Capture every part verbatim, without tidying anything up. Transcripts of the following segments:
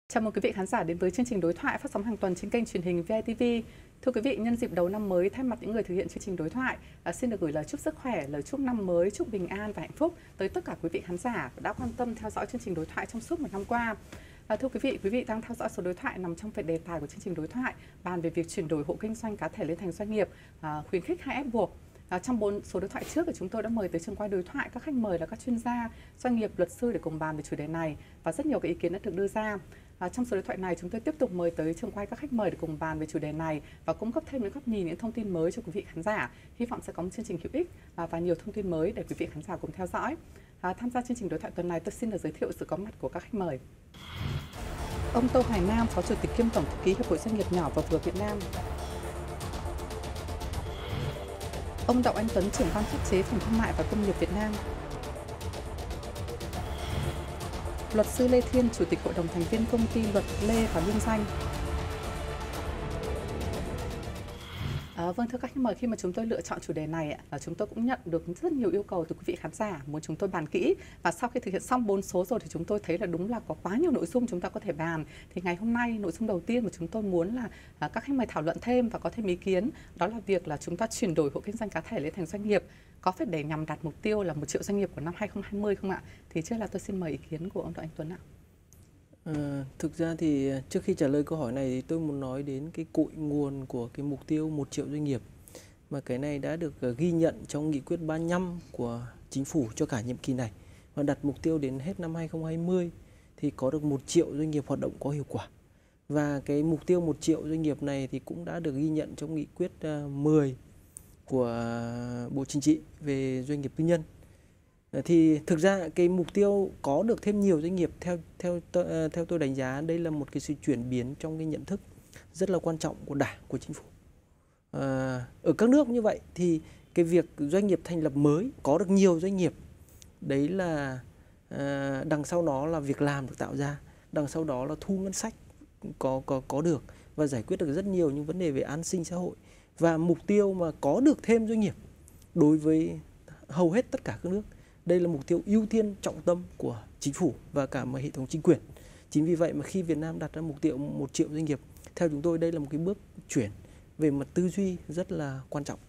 Chào mừng quý vị khán giả đến với chương trình đối thoại phát sóng hàng tuần trên kênh truyền hình vê i tê vê. Thưa quý vị, nhân dịp đầu năm mới, thay mặt những người thực hiện chương trình đối thoại, à, xin được gửi lời chúc sức khỏe, lời chúc năm mới, chúc bình an và hạnh phúc tới tất cả quý vị khán giả đã quan tâm theo dõi chương trình đối thoại trong suốt một năm qua. À, thưa quý vị, quý vị đang theo dõi số đối thoại nằm trong phần đề tài của chương trình đối thoại bàn về việc chuyển đổi hộ kinh doanh cá thể lên thành doanh nghiệp, à, khuyến khích hay ép buộc. À, trong bốn số đối thoại trước thì chúng tôi đã mời tới trường quay đối thoại các khách mời là các chuyên gia, doanh nghiệp, luật sư để cùng bàn về chủ đề này và rất nhiều cái ý kiến đã được đưa ra. À, trong số đối thoại này chúng tôi tiếp tục mời tới trường quay các khách mời để cùng bàn về chủ đề này và cung cấp thêm những góc nhìn, những thông tin mới cho quý vị khán giả. Hy vọng sẽ có một chương trình hữu ích và, và nhiều thông tin mới để quý vị khán giả cùng theo dõi. À, tham gia chương trình đối thoại tuần này, tôi xin được giới thiệu sự có mặt của các khách mời. Ông Tô Hoài Nam, Phó Chủ tịch kiêm Tổng thư ký Hiệp hội Doanh nghiệp nhỏ và vừa Việt Nam. Ông Đậu Anh Tuấn, trưởng ban pháp chế Phòng Thương mại và Công nghiệp Việt Nam. Luật sư Lê Thiên, Chủ tịch Hội đồng thành viên Công ty Luật Lê và Liên doanh. À, vâng, thưa các khách mời, khi mà chúng tôi lựa chọn chủ đề này, à, chúng tôi cũng nhận được rất nhiều yêu cầu từ quý vị khán giả muốn chúng tôi bàn kỹ. Và sau khi thực hiện xong bốn số rồi thì chúng tôi thấy là đúng là có quá nhiều nội dung chúng ta có thể bàn. Thì ngày hôm nay, nội dung đầu tiên mà chúng tôi muốn là à, các khách mời thảo luận thêm và có thêm ý kiến, đó là việc là chúng ta chuyển đổi hộ kinh doanh cá thể lên thành doanh nghiệp. Có phải để nhằm đạt mục tiêu là một triệu doanh nghiệp của năm hai không hai không không ạ? Thì trước là tôi xin mời ý kiến của ông Đậu Anh Tuấn ạ. À, thực ra thì trước khi trả lời câu hỏi này thì tôi muốn nói đến cái cội nguồn của cái mục tiêu một triệu doanh nghiệp. Mà cái này đã được ghi nhận trong nghị quyết ba mươi lăm của chính phủ cho cả nhiệm kỳ này. Và đặt mục tiêu đến hết năm hai không hai không thì có được một triệu doanh nghiệp hoạt động có hiệu quả. Và cái mục tiêu một triệu doanh nghiệp này thì cũng đã được ghi nhận trong nghị quyết mười của Bộ Chính trị về doanh nghiệp tư nhân. Thì thực ra cái mục tiêu có được thêm nhiều doanh nghiệp theo theo theo tôi đánh giá đây là một cái sự chuyển biến trong cái nhận thức rất là quan trọng của Đảng, của Chính phủ. À, ở các nước như vậy thì cái việc doanh nghiệp thành lập mới có được nhiều doanh nghiệp đấy là à, đằng sau đó là việc làm được tạo ra, đằng sau đó là thu ngân sách có có có được và giải quyết được rất nhiều những vấn đề về an sinh xã hội. Và mục tiêu mà có được thêm doanh nghiệp đối với hầu hết tất cả các nước, đây là mục tiêu ưu tiên trọng tâm của chính phủ và cả một hệ thống chính quyền. Chính vì vậy mà khi Việt Nam đặt ra mục tiêu một triệu doanh nghiệp, theo chúng tôi đây là một cái bước chuyển về mặt tư duy rất là quan trọng.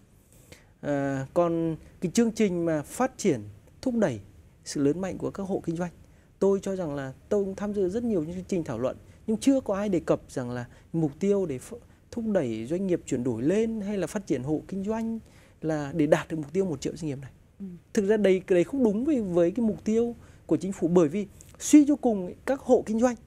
À, còn cái chương trình mà phát triển, thúc đẩy sự lớn mạnh của các hộ kinh doanh, tôi cho rằng là tôi cũng tham dự rất nhiều những chương trình thảo luận, nhưng chưa có ai đề cập rằng là mục tiêu để thúc đẩy doanh nghiệp chuyển đổi lên hay là phát triển hộ kinh doanh là để đạt được mục tiêu một triệu doanh nghiệp này. Thực ra đây cái đấy không đúng với với cái mục tiêu của chính phủ, bởi vì suy cho cùng các hộ kinh doanh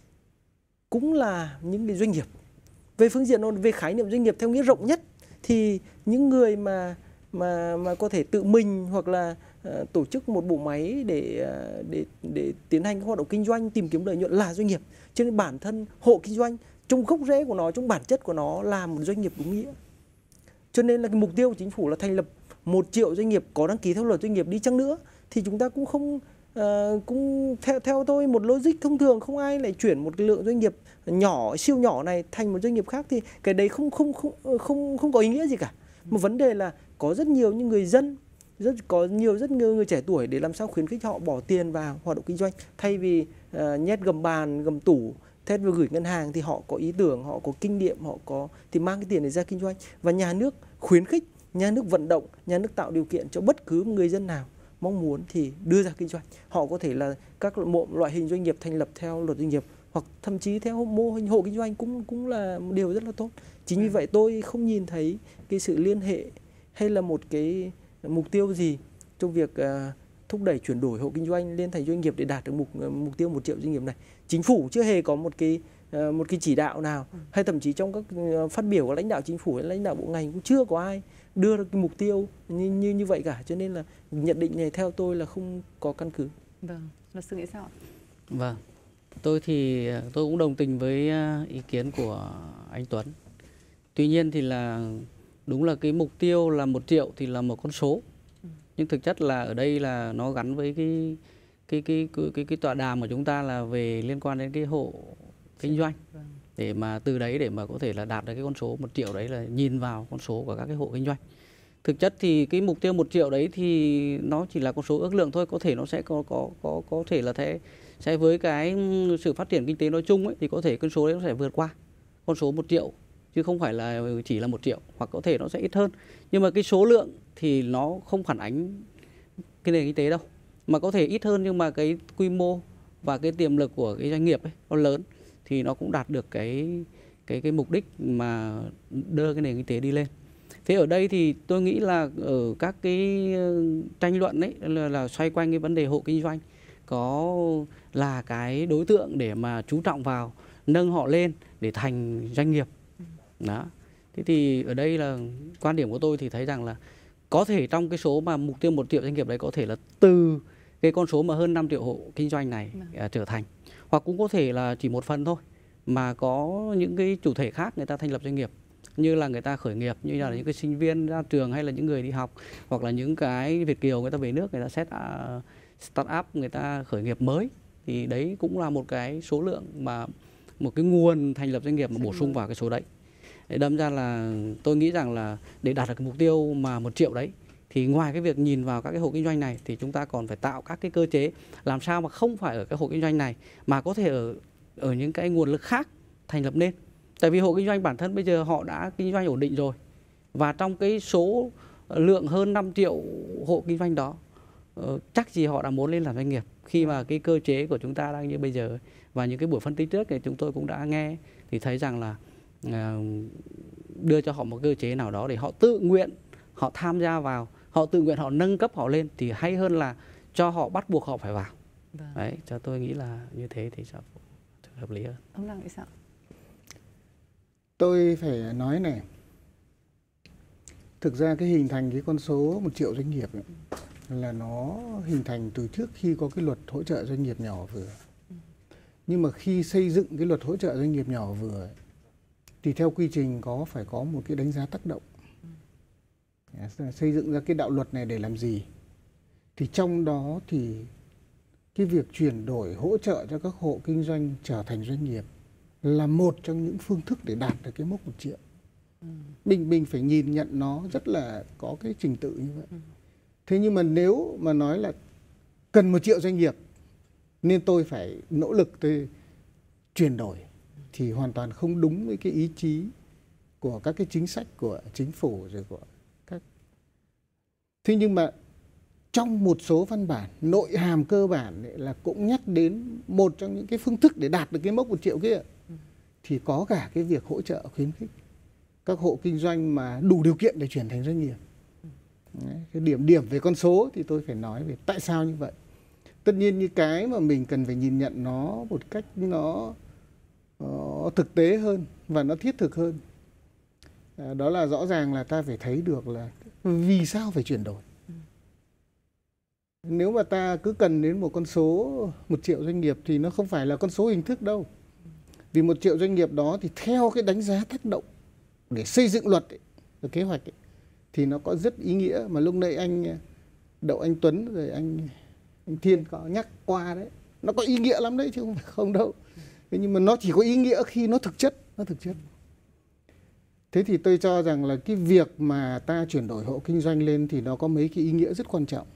cũng là những cái doanh nghiệp. Về phương diện về khái niệm doanh nghiệp theo nghĩa rộng nhất thì những người mà mà mà có thể tự mình hoặc là uh, tổ chức một bộ máy để uh, để để tiến hành các hoạt động kinh doanh tìm kiếm lợi nhuận là doanh nghiệp. Cho nên bản thân hộ kinh doanh trong gốc rễ của nó, trong bản chất của nó là một doanh nghiệp đúng nghĩa. Cho nên là cái mục tiêu của chính phủ là thành lập một triệu doanh nghiệp có đăng ký theo luật doanh nghiệp đi chăng nữa thì chúng ta cũng không uh, cũng theo theo tôi một logic thông thường, không ai lại chuyển một cái lượng doanh nghiệp nhỏ siêu nhỏ này thành một doanh nghiệp khác thì cái đấy không không không không không có ý nghĩa gì cả. Một vấn đề là có rất nhiều những người dân, rất có nhiều rất nhiều người trẻ tuổi để làm sao khuyến khích họ bỏ tiền vào hoạt động kinh doanh thay vì uh, nhét gầm bàn gầm tủ, thế vừa gửi ngân hàng thì họ có ý tưởng, họ có kinh nghiệm, họ có thì mang cái tiền này ra kinh doanh. Và nhà nước khuyến khích, nhà nước vận động, nhà nước tạo điều kiện cho bất cứ người dân nào mong muốn thì đưa ra kinh doanh. Họ có thể là các loại hình doanh nghiệp thành lập theo luật doanh nghiệp hoặc thậm chí theo mô hình hộ kinh doanh cũng cũng là một điều rất là tốt. Chính vì vậy tôi không nhìn thấy cái sự liên hệ hay là một cái mục tiêu gì trong việc uh, thúc đẩy chuyển đổi hộ kinh doanh lên thành doanh nghiệp để đạt được mục mục tiêu một triệu doanh nghiệp này. Chính phủ chưa hề có một cái uh, một cái chỉ đạo nào, hay thậm chí trong các uh, phát biểu của lãnh đạo chính phủ hay lãnh đạo bộ ngành cũng chưa có ai đưa ra cái mục tiêu như như như vậy cả. Cho nên là nhận định này theo tôi là không có căn cứ. Vâng, luật sư nghĩ sao ạ? Vâng, tôi thì tôi cũng đồng tình với ý kiến của anh Tuấn. Tuy nhiên thì là đúng là cái mục tiêu là một triệu thì là một con số. Ừ. Nhưng thực chất là ở đây là nó gắn với cái cái cái cái cái, cái tọa đàm của chúng ta là về liên quan đến cái hộ kinh doanh. Vâng. Để mà từ đấy để mà có thể là đạt được cái con số một triệu đấy là nhìn vào con số của các cái hộ kinh doanh. Thực chất thì cái mục tiêu một triệu đấy thì nó chỉ là con số ước lượng thôi, có thể nó sẽ có có có có thể là thế sẽ với cái sự phát triển kinh tế nói chung ấy, thì có thể con số đấy nó sẽ vượt qua con số một triệu chứ không phải là chỉ là một triệu, hoặc có thể nó sẽ ít hơn. Nhưng mà cái số lượng thì nó không phản ánh cái nền kinh tế đâu, mà có thể ít hơn nhưng mà cái quy mô và cái tiềm lực của cái doanh nghiệp ấy nó lớn thì nó cũng đạt được cái cái cái mục đích mà đưa cái nền kinh tế đi lên. Thế ở đây thì tôi nghĩ là ở các cái tranh luận ấy là, là xoay quanh cái vấn đề hộ kinh doanh có là cái đối tượng để mà chú trọng vào nâng họ lên để thành doanh nghiệp. Đó. Thế thì ở đây là quan điểm của tôi thì thấy rằng là có thể trong cái số mà mục tiêu một triệu doanh nghiệp đấy có thể là từ cái con số mà hơn năm triệu hộ kinh doanh này uh, trở thành, hoặc cũng có thể là chỉ một phần thôi mà có những cái chủ thể khác người ta thành lập doanh nghiệp, như là người ta khởi nghiệp, như là những cái sinh viên ra trường hay là những người đi học, hoặc là những cái Việt kiều người ta về nước người ta set uh, start up, người ta khởi nghiệp mới, thì đấy cũng là một cái số lượng mà một cái nguồn thành lập doanh nghiệp mà bổ sung vào cái số đấy. Để đâm ra là tôi nghĩ rằng là để đạt được cái mục tiêu mà một triệu đấy thì ngoài cái việc nhìn vào các cái hộ kinh doanh này thì chúng ta còn phải tạo các cái cơ chế làm sao mà không phải ở cái hộ kinh doanh này mà có thể ở ở những cái nguồn lực khác thành lập nên. Tại vì hộ kinh doanh bản thân bây giờ họ đã kinh doanh ổn định rồi, và trong cái số lượng hơn năm triệu hộ kinh doanh đó chắc gì họ đã muốn lên làm doanh nghiệp, khi mà cái cơ chế của chúng ta đang như bây giờ. Và những cái buổi phân tích trước thì chúng tôi cũng đã nghe thì thấy rằng là đưa cho họ một cơ chế nào đó để họ tự nguyện họ tham gia vào, họ tự nguyện họ nâng cấp họ lên thì hay hơn là cho họ bắt buộc họ phải vào. Vâng. Đấy, cho tôi nghĩ là như thế thì sẽ hợp lý hơn. Ông Lăng nghĩ sao? Tôi phải nói này, thực ra cái hình thành cái con số một triệu doanh nghiệp ấy, là nó hình thành từ trước khi có cái luật hỗ trợ doanh nghiệp nhỏ vừa. Nhưng mà khi xây dựng cái luật hỗ trợ doanh nghiệp nhỏ vừa ấy, thì theo quy trình có phải có một cái đánh giá tác động. Xây dựng ra cái đạo luật này để làm gì? Thì trong đó thì cái việc chuyển đổi hỗ trợ cho các hộ kinh doanh trở thành doanh nghiệp là một trong những phương thức để đạt được cái mốc một triệu. Ừ. Mình mình phải nhìn nhận nó rất là có cái trình tự như vậy. Ừ. Thế nhưng mà nếu mà nói là cần một triệu doanh nghiệp nên tôi phải nỗ lực tôi chuyển đổi thì hoàn toàn không đúng với cái ý chí của các cái chính sách của chính phủ rồi của các. Thế nhưng mà trong một số văn bản nội hàm cơ bản là cũng nhắc đến một trong những cái phương thức để đạt được cái mốc một triệu kia, thì có cả cái việc hỗ trợ khuyến khích các hộ kinh doanh mà đủ điều kiện để chuyển thành doanh nghiệp. Đấy, cái điểm điểm về con số thì tôi phải nói về tại sao như vậy. Tất nhiên như cái mà mình cần phải nhìn nhận nó một cách nó, nó thực tế hơn và nó thiết thực hơn. À, đó là rõ ràng là ta phải thấy được là vì sao phải chuyển đổi. Nếu mà ta cứ cần đến một con số một triệu doanh nghiệp thì nó không phải là con số hình thức đâu. Vì một triệu doanh nghiệp đó thì theo cái đánh giá tác động để xây dựng luật ấy, kế hoạch ấy, thì nó có rất ý nghĩa mà lúc nãy anh Đậu Anh Tuấn rồi anh, anh Thiên có nhắc qua đấy. Nó có ý nghĩa lắm đấy chứ không phải không đâu. Thế nhưng mà nó chỉ có ý nghĩa khi nó thực chất, nó thực chất. Thế thì tôi cho rằng là cái việc mà ta chuyển đổi hộ kinh doanh lên thì nó có mấy cái ý nghĩa rất quan trọng.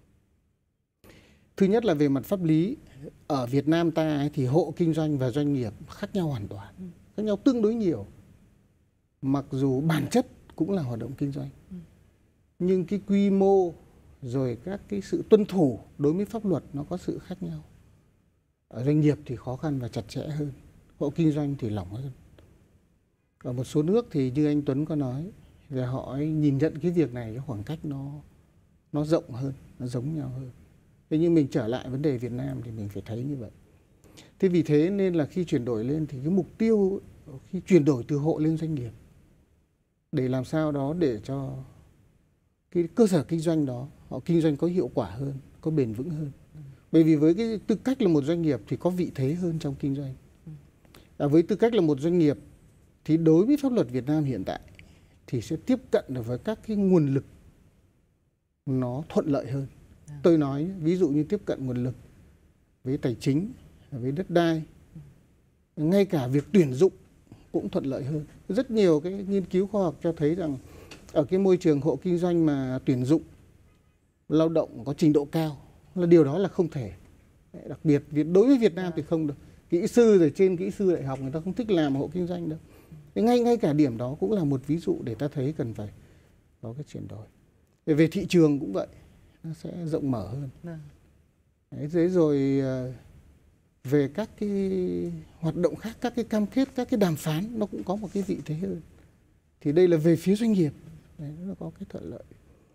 Thứ nhất là về mặt pháp lý, ở Việt Nam ta ấy, thì hộ kinh doanh và doanh nghiệp khác nhau hoàn toàn, khác nhau tương đối nhiều. Mặc dù bản chất cũng là hoạt động kinh doanh, nhưng cái quy mô rồi các cái sự tuân thủ đối với pháp luật nó có sự khác nhau. Ở doanh nghiệp thì khó khăn và chặt chẽ hơn, hộ kinh doanh thì lỏng hơn. Ở một số nước thì như anh Tuấn có nói, về họ nhìn nhận cái việc này, cái khoảng cách nó nó rộng hơn, nó giống nhau hơn. Thế nhưng mình trở lại vấn đề Việt Nam thì mình phải thấy như vậy. Thế vì thế nên là khi chuyển đổi lên thì cái mục tiêu khi chuyển đổi từ hộ lên doanh nghiệp để làm sao đó để cho cái cơ sở kinh doanh đó họ kinh doanh có hiệu quả hơn, có bền vững hơn. Bởi vì với cái tư cách là một doanh nghiệp thì có vị thế hơn trong kinh doanh. À, với tư cách là một doanh nghiệp thì đối với pháp luật Việt Nam hiện tại thì sẽ tiếp cận được với các cái nguồn lực nó thuận lợi hơn. Tôi nói ví dụ như tiếp cận nguồn lực với tài chính, với đất đai, ngay cả việc tuyển dụng cũng thuận lợi hơn. Rất nhiều cái nghiên cứu khoa học cho thấy rằng ở cái môi trường hộ kinh doanh mà tuyển dụng lao động có trình độ cao là điều đó là không thể. Đặc biệt đối với Việt Nam thì không được. Kỹ sư rồi trên kỹ sư đại học người ta không thích làm hộ kinh doanh đâu. Ngay ngay cả điểm đó cũng là một ví dụ để ta thấy cần phải có cái chuyển đổi. Về, về thị trường cũng vậy, nó sẽ rộng mở hơn. Đấy, thế rồi về các cái hoạt động khác, các cái cam kết, các cái đàm phán nó cũng có một cái vị thế hơn. Thì đây là về phía doanh nghiệp, đấy, nó có cái thuận lợi.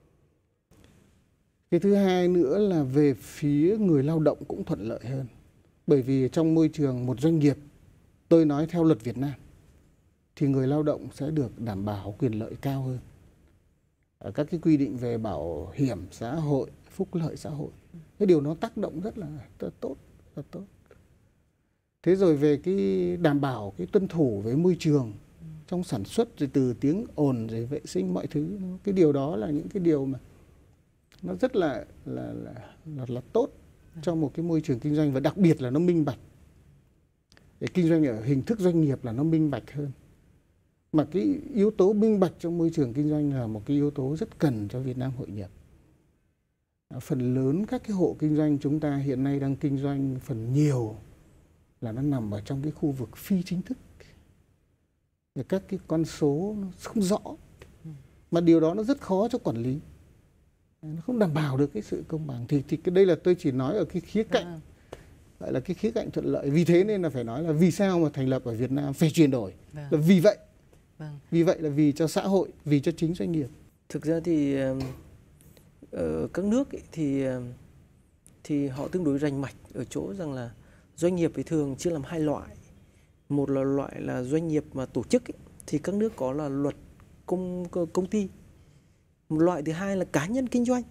Cái thứ hai nữa là về phía người lao động cũng thuận lợi hơn. Bởi vì trong môi trường một doanh nghiệp, tôi nói theo luật Việt Nam, thì người lao động sẽ được đảm bảo quyền lợi cao hơn. Ở các cái quy định về bảo hiểm xã hội, phúc lợi xã hội. Cái điều nó tác động rất là, rất là tốt, rất là tốt. Thế rồi về cái đảm bảo cái tuân thủ với môi trường trong sản xuất, rồi từ tiếng ồn, rồi vệ sinh mọi thứ. Cái điều đó là những cái điều mà nó rất là là là là, là tốt trong một cái môi trường kinh doanh, và đặc biệt là nó minh bạch. Để kinh doanh ở hình thức doanh nghiệp là nó minh bạch hơn. Mà cái yếu tố minh bạch trong môi trường kinh doanh là một cái yếu tố rất cần cho Việt Nam hội nhập. Phần lớn các cái hộ kinh doanh chúng ta hiện nay đang kinh doanh phần nhiều là nó nằm ở trong cái khu vực phi chính thức. Và các cái con số nó không rõ. Mà điều đó nó rất khó cho quản lý. Nó không đảm bảo được cái sự công bằng. Thì, thì cái đây là tôi chỉ nói ở cái khía cạnh, gọi là cái khía cạnh thuận lợi. Vì thế nên là phải nói là vì sao mà thành lập ở Việt Nam phải chuyển đổi. Là vì vậy. Vâng. Vì vậy là vì cho xã hội, vì cho chính doanh nghiệp. Thực ra thì ở các nước ấy, thì thì họ tương đối rành mạch ở chỗ rằng là doanh nghiệp thì thường chia làm hai loại. Một là loại là doanh nghiệp mà tổ chức ấy, thì các nước có là luật công công ty. Một loại thứ hai là cá nhân kinh doanh.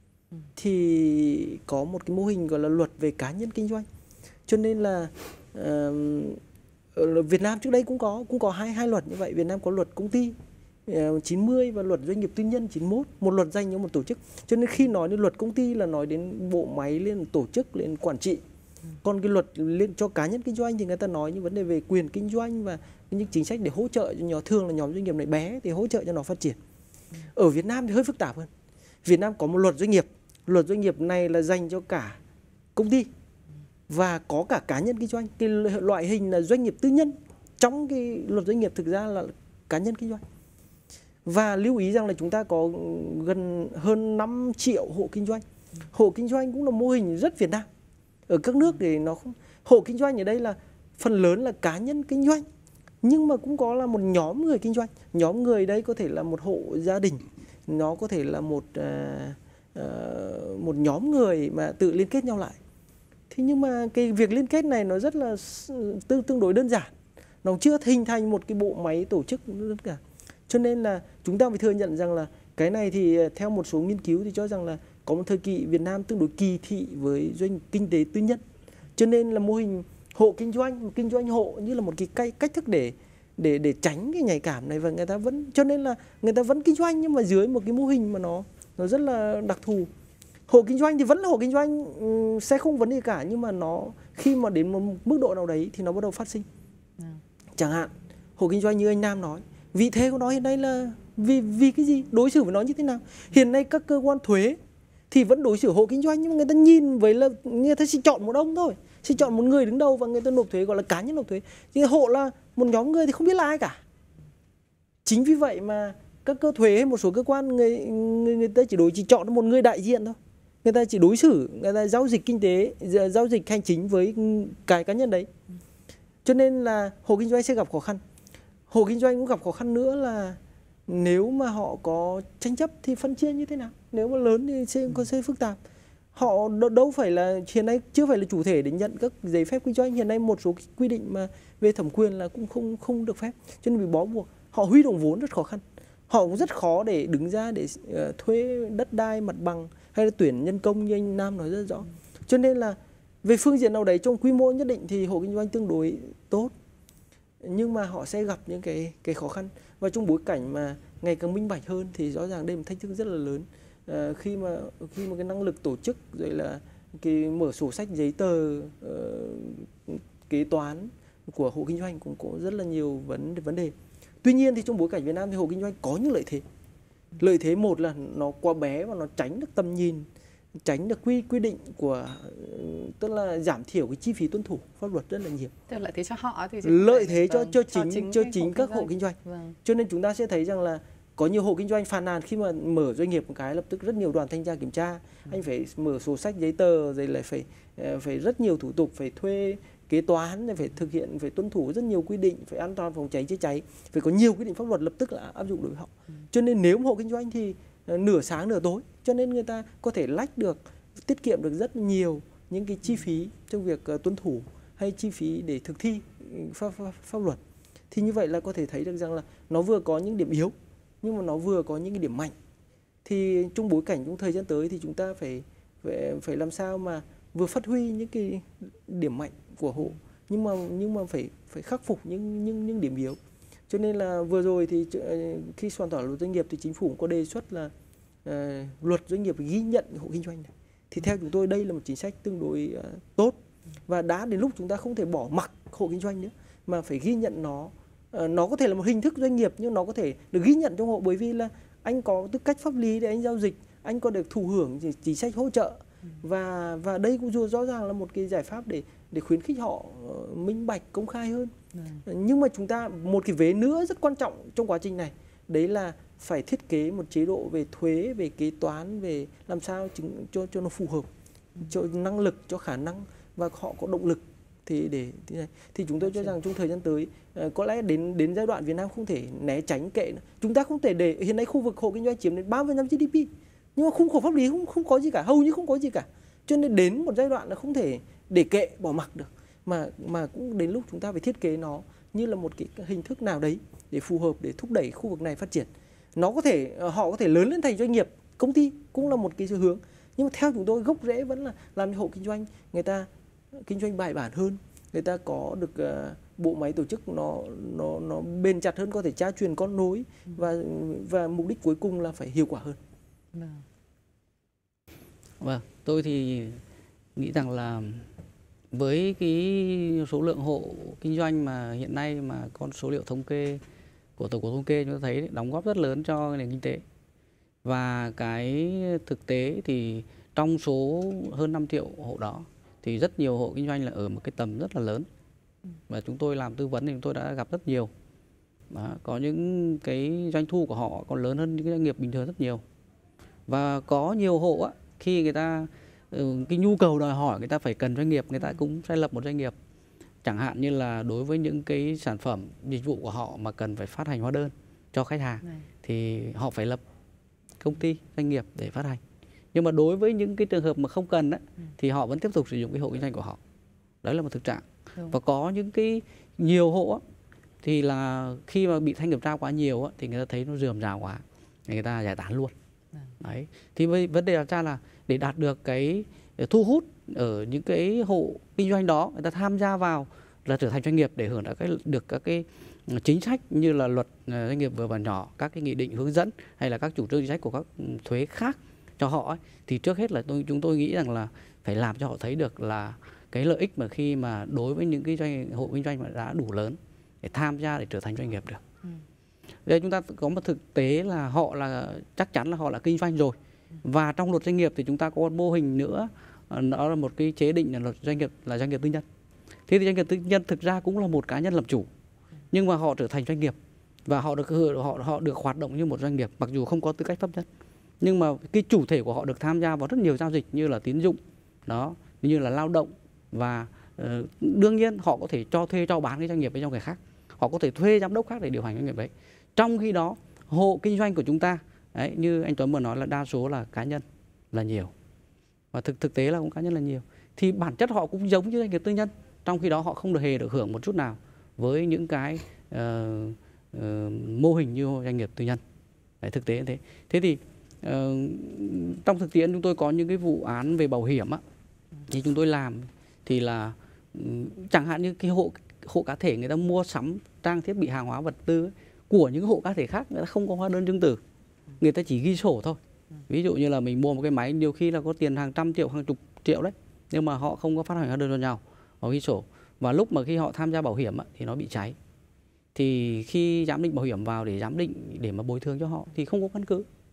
Thì có một cái mô hình gọi là luật về cá nhân kinh doanh. Cho nên là uh, ở Việt Nam trước đây cũng có cũng có hai hai luật như vậy. Việt Nam có luật công ty chín mươi và luật doanh nghiệp tư nhân chín mươi mốt, một luật dành cho một tổ chức. Cho nên khi nói đến luật công ty là nói đến bộ máy, lên tổ chức, lên quản trị. Còn cái luật liên cho cá nhân kinh doanh thì người ta nói những vấn đề về quyền kinh doanh và những chính sách để hỗ trợ cho nhóm, thường là nhóm doanh nghiệp này bé thì hỗ trợ cho nó phát triển. Ở Việt Nam thì hơi phức tạp hơn. Việt Nam có một luật doanh nghiệp. Luật doanh nghiệp này là dành cho cả công ty và có cả cá nhân kinh doanh. Cái loại hình là doanh nghiệp tư nhân trong cái luật doanh nghiệp thực ra là cá nhân kinh doanh. Và lưu ý rằng là chúng ta có gần hơn năm triệu hộ kinh doanh. Hộ kinh doanh cũng là mô hình rất Việt Nam. Ở các nước thì nó không, hộ kinh doanh ở đây là phần lớn là cá nhân kinh doanh, nhưng mà cũng có là một nhóm người kinh doanh. Nhóm người đấy có thể là một hộ gia đình, nó có thể là một uh, uh, một nhóm người mà tự liên kết nhau lại. Thế nhưng mà cái việc liên kết này nó rất là tương tương đối đơn giản, nó chưa hình thành một cái bộ máy tổ chức tất cả. Cho nên là chúng ta phải thừa nhận rằng là cái này thì theo một số nghiên cứu thì cho rằng là có một thời kỳ Việt Nam tương đối kỳ thị với doanh kinh tế tư nhân. Cho nên là mô hình hộ kinh doanh, kinh doanh hộ như là một cái cách, cách thức để để để tránh cái nhạy cảm này, và người ta vẫn cho nên là người ta vẫn kinh doanh nhưng mà dưới một cái mô hình mà nó nó rất là đặc thù. Hộ kinh doanh thì vẫn là hộ kinh doanh, sẽ không vấn đề cả, nhưng mà nó khi mà đến một mức độ nào đấy thì nó bắt đầu phát sinh. À. Chẳng hạn hộ kinh doanh như anh Nam nói, vị thế của nó hiện nay là vì vì cái gì, đối xử với nó như thế nào. Hiện nay các cơ quan thuế thì vẫn đối xử hộ kinh doanh, nhưng mà người ta nhìn với là người ta chỉ chọn một ông thôi, chỉ chọn một người đứng đầu và người ta nộp thuế, gọi là cá nhân nộp thuế. Thì hộ là một nhóm người thì không biết là ai cả. Chính vì vậy mà các cơ thuế, một số cơ quan người người, người ta chỉ đối chỉ chọn một người đại diện thôi. Người ta chỉ đối xử, người ta giao dịch kinh tế, giao dịch hành chính với cái cá nhân đấy. Cho nên là hộ kinh doanh sẽ gặp khó khăn. Hộ kinh doanh cũng gặp khó khăn nữa là nếu mà họ có tranh chấp thì phân chia như thế nào. Nếu mà lớn thì sẽ có sẽ phức tạp. Họ đâu phải là hiện nay chưa phải là chủ thể để nhận các giấy phép kinh doanh. Hiện nay một số quy định mà về thẩm quyền là cũng không không được phép. Cho nên bị bó buộc. Họ huy động vốn rất khó khăn. Họ cũng rất khó để đứng ra để uh, thuê đất đai, mặt bằng hay là tuyển nhân công như anh Nam nói rất rõ. Cho nên là về phương diện nào đấy trong quy mô nhất định thì hộ kinh doanh tương đối tốt, nhưng mà họ sẽ gặp những cái cái khó khăn. Và trong bối cảnh mà ngày càng minh bạch hơn thì rõ ràng đây là một thách thức rất là lớn. À, khi mà khi mà cái năng lực tổ chức rồi là cái mở sổ sách giấy tờ, uh, kế toán của hộ kinh doanh cũng có rất là nhiều vấn vấn đề. Tuy nhiên thì trong bối cảnh Việt Nam thì hộ kinh doanh có những lợi thế. Lợi thế một là nó quá bé và nó tránh được tầm nhìn, tránh được quy quy định của, tức là giảm thiểu cái chi phí tuân thủ pháp luật rất là nhiều. Tức lợi thế cho họ thì lợi thế cho vâng, cho cho chính chính cho cái chính hộ các kinh hộ doanh. kinh doanh. Vâng. Cho nên chúng ta sẽ thấy rằng là có nhiều hộ kinh doanh phàn nàn khi mà mở doanh nghiệp một cái lập tức rất nhiều đoàn thanh tra kiểm tra, ừ. anh phải mở sổ sách giấy tờ, rồi lại phải phải rất nhiều thủ tục, phải thuê kế toán, phải thực hiện, phải tuân thủ rất nhiều quy định, phải an toàn phòng cháy chữa cháy, phải có nhiều quy định pháp luật lập tức là áp dụng đối với họ. Ừ. Cho nên nếu hộ kinh doanh thì nửa sáng nửa tối, cho nên người ta có thể lách được, tiết kiệm được rất nhiều những cái chi phí trong việc uh, tuân thủ hay chi phí để thực thi pháp, pháp, pháp luật. Thì như vậy là có thể thấy được rằng là nó vừa có những điểm yếu nhưng mà nó vừa có những cái điểm mạnh. Thì trong bối cảnh trong thời gian tới thì chúng ta phải phải, phải làm sao mà vừa phát huy những cái điểm mạnh của hộ nhưng mà nhưng mà phải phải khắc phục những những những điểm yếu. Cho nên là vừa rồi thì khi soạn thảo luật doanh nghiệp thì chính phủ cũng có đề xuất là uh, luật doanh nghiệp ghi nhận hộ kinh doanh này. Thì theo chúng tôi đây là một chính sách tương đối uh, tốt, và đã đến lúc chúng ta không thể bỏ mặc hộ kinh doanh nữa mà phải ghi nhận nó. Uh, nó có thể là một hình thức doanh nghiệp nhưng nó có thể được ghi nhận trong hộ, bởi vì là anh có tư cách pháp lý để anh giao dịch, anh có được thụ hưởng chính sách hỗ trợ, và và đây cũng rõ ràng là một cái giải pháp để để khuyến khích họ uh, minh bạch, công khai hơn. Ừ. Nhưng mà chúng ta một cái vế nữa rất quan trọng trong quá trình này, đấy là phải thiết kế một chế độ về thuế, về kế toán, về làm sao chứng, cho cho nó phù hợp, cho năng lực, cho khả năng, và họ có động lực. Thì để thì, này. thì chúng tôi cho rằng trong thời gian tới uh, có lẽ đến đến giai đoạn Việt Nam không thể né tránh kệ nữa. Chúng ta không thể để hiện nay khu vực hộ kinh doanh chiếm đến ba mươi phần trăm giê đê pê, nhưng mà khung khổ pháp lý không không có gì cả, hầu như không có gì cả. Cho nên đến một giai đoạn là không thể để kệ bỏ mặc được, mà mà cũng đến lúc chúng ta phải thiết kế nó như là một cái hình thức nào đấy để phù hợp, để thúc đẩy khu vực này phát triển. Nó có thể họ có thể lớn lên thành doanh nghiệp, công ty cũng là một cái xu hướng, nhưng mà theo chúng tôi gốc rễ vẫn là làm cho hộ kinh doanh người ta kinh doanh bài bản hơn, người ta có được uh, bộ máy tổ chức nó nó nó bền chặt hơn, có thể tra truyền con nối, và và mục đích cuối cùng là phải hiệu quả hơn. Vâng, vâng tôi thì nghĩ rằng là với cái số lượng hộ kinh doanh mà hiện nay mà con số liệu thống kê của Tổng cục Thống kê chúng ta thấy đóng góp rất lớn cho nền kinh tế. Và cái thực tế thì trong số hơn năm triệu hộ đó thì rất nhiều hộ kinh doanh là ở một cái tầm rất là lớn. Và chúng tôi làm tư vấn thì chúng tôi đã gặp rất nhiều. Đó, có những cái doanh thu của họ còn lớn hơn những cái doanh nghiệp bình thường rất nhiều. Và có nhiều hộ á, khi người ta cái nhu cầu đòi hỏi người ta phải cần doanh nghiệp, người ta cũng sẽ lập một doanh nghiệp. Chẳng hạn như là đối với những cái sản phẩm dịch vụ của họ mà cần phải phát hành hóa đơn cho khách hàng này, thì họ phải lập công ty doanh nghiệp để phát hành. Nhưng mà đối với những cái trường hợp mà không cần á, thì họ vẫn tiếp tục sử dụng cái hộ kinh doanh của họ. Đấy là một thực trạng. Đúng. Và có những cái nhiều hộ á, thì là khi mà bị thanh kiểm tra quá nhiều á, thì người ta thấy nó rườm rà quá, người ta giải tán luôn. Đấy. Thì vấn đề đặt ra là để đạt được cái thu hút ở những cái hộ kinh doanh đó, người ta tham gia vào là trở thành doanh nghiệp để hưởng được cái được các cái chính sách như là luật doanh nghiệp vừa và nhỏ, các cái nghị định hướng dẫn hay là các chủ trương chính sách của các thuế khác cho họ ấy, thì trước hết là tôi chúng tôi nghĩ rằng là phải làm cho họ thấy được là cái lợi ích mà khi mà đối với những cái doanh hộ kinh doanh mà đã đủ lớn để tham gia để trở thành doanh nghiệp được. Ừ. Đây chúng ta có một thực tế là họ là chắc chắn là họ là kinh doanh rồi. Và trong luật doanh nghiệp thì chúng ta có một mô hình nữa, đó là một cái chế định là luật doanh nghiệp là doanh nghiệp tư nhân. Thế thì doanh nghiệp tư nhân thực ra cũng là một cá nhân làm chủ, nhưng mà họ trở thành doanh nghiệp và họ được họ họ được hoạt động như một doanh nghiệp mặc dù không có tư cách pháp nhân. Nhưng mà cái chủ thể của họ được tham gia vào rất nhiều giao dịch như là tín dụng, đó, như là lao động, và uh, đương nhiên họ có thể cho thuê cho bán cái doanh nghiệp với cho người khác. Họ có thể thuê giám đốc khác để điều hành doanh nghiệp đấy. Trong khi đó, hộ kinh doanh của chúng ta đấy, như anh Tuấn vừa nói là đa số là cá nhân là nhiều. Và thực thực tế là cũng cá nhân là nhiều. Thì bản chất họ cũng giống như doanh nghiệp tư nhân. Trong khi đó họ không được hề được hưởng một chút nào với những cái uh, uh, mô hình như doanh nghiệp tư nhân. Đấy, thực tế như thế. Thế thì uh, trong thực tiễn chúng tôi có những cái vụ án về bảo hiểm á, thì chúng tôi làm thì là um, chẳng hạn như cái hộ hộ cá thể người ta mua sắm trang thiết bị hàng hóa vật tư ấy, của những hộ cá thể khác, người ta không có hóa đơn chứng từ, người ta chỉ ghi sổ thôi. Ví dụ như là mình mua một cái máy nhiều khi là có tiền hàng trăm triệu, hàng chục triệu đấy, nhưng mà họ không có phát hành hóa đơn cho nhau, họ ghi sổ. Và lúc mà khi họ tham gia bảo hiểm thì nó bị cháy, thì khi giám định bảo hiểm vào để giám định để mà bồi thường cho họ thì không có căn cứ,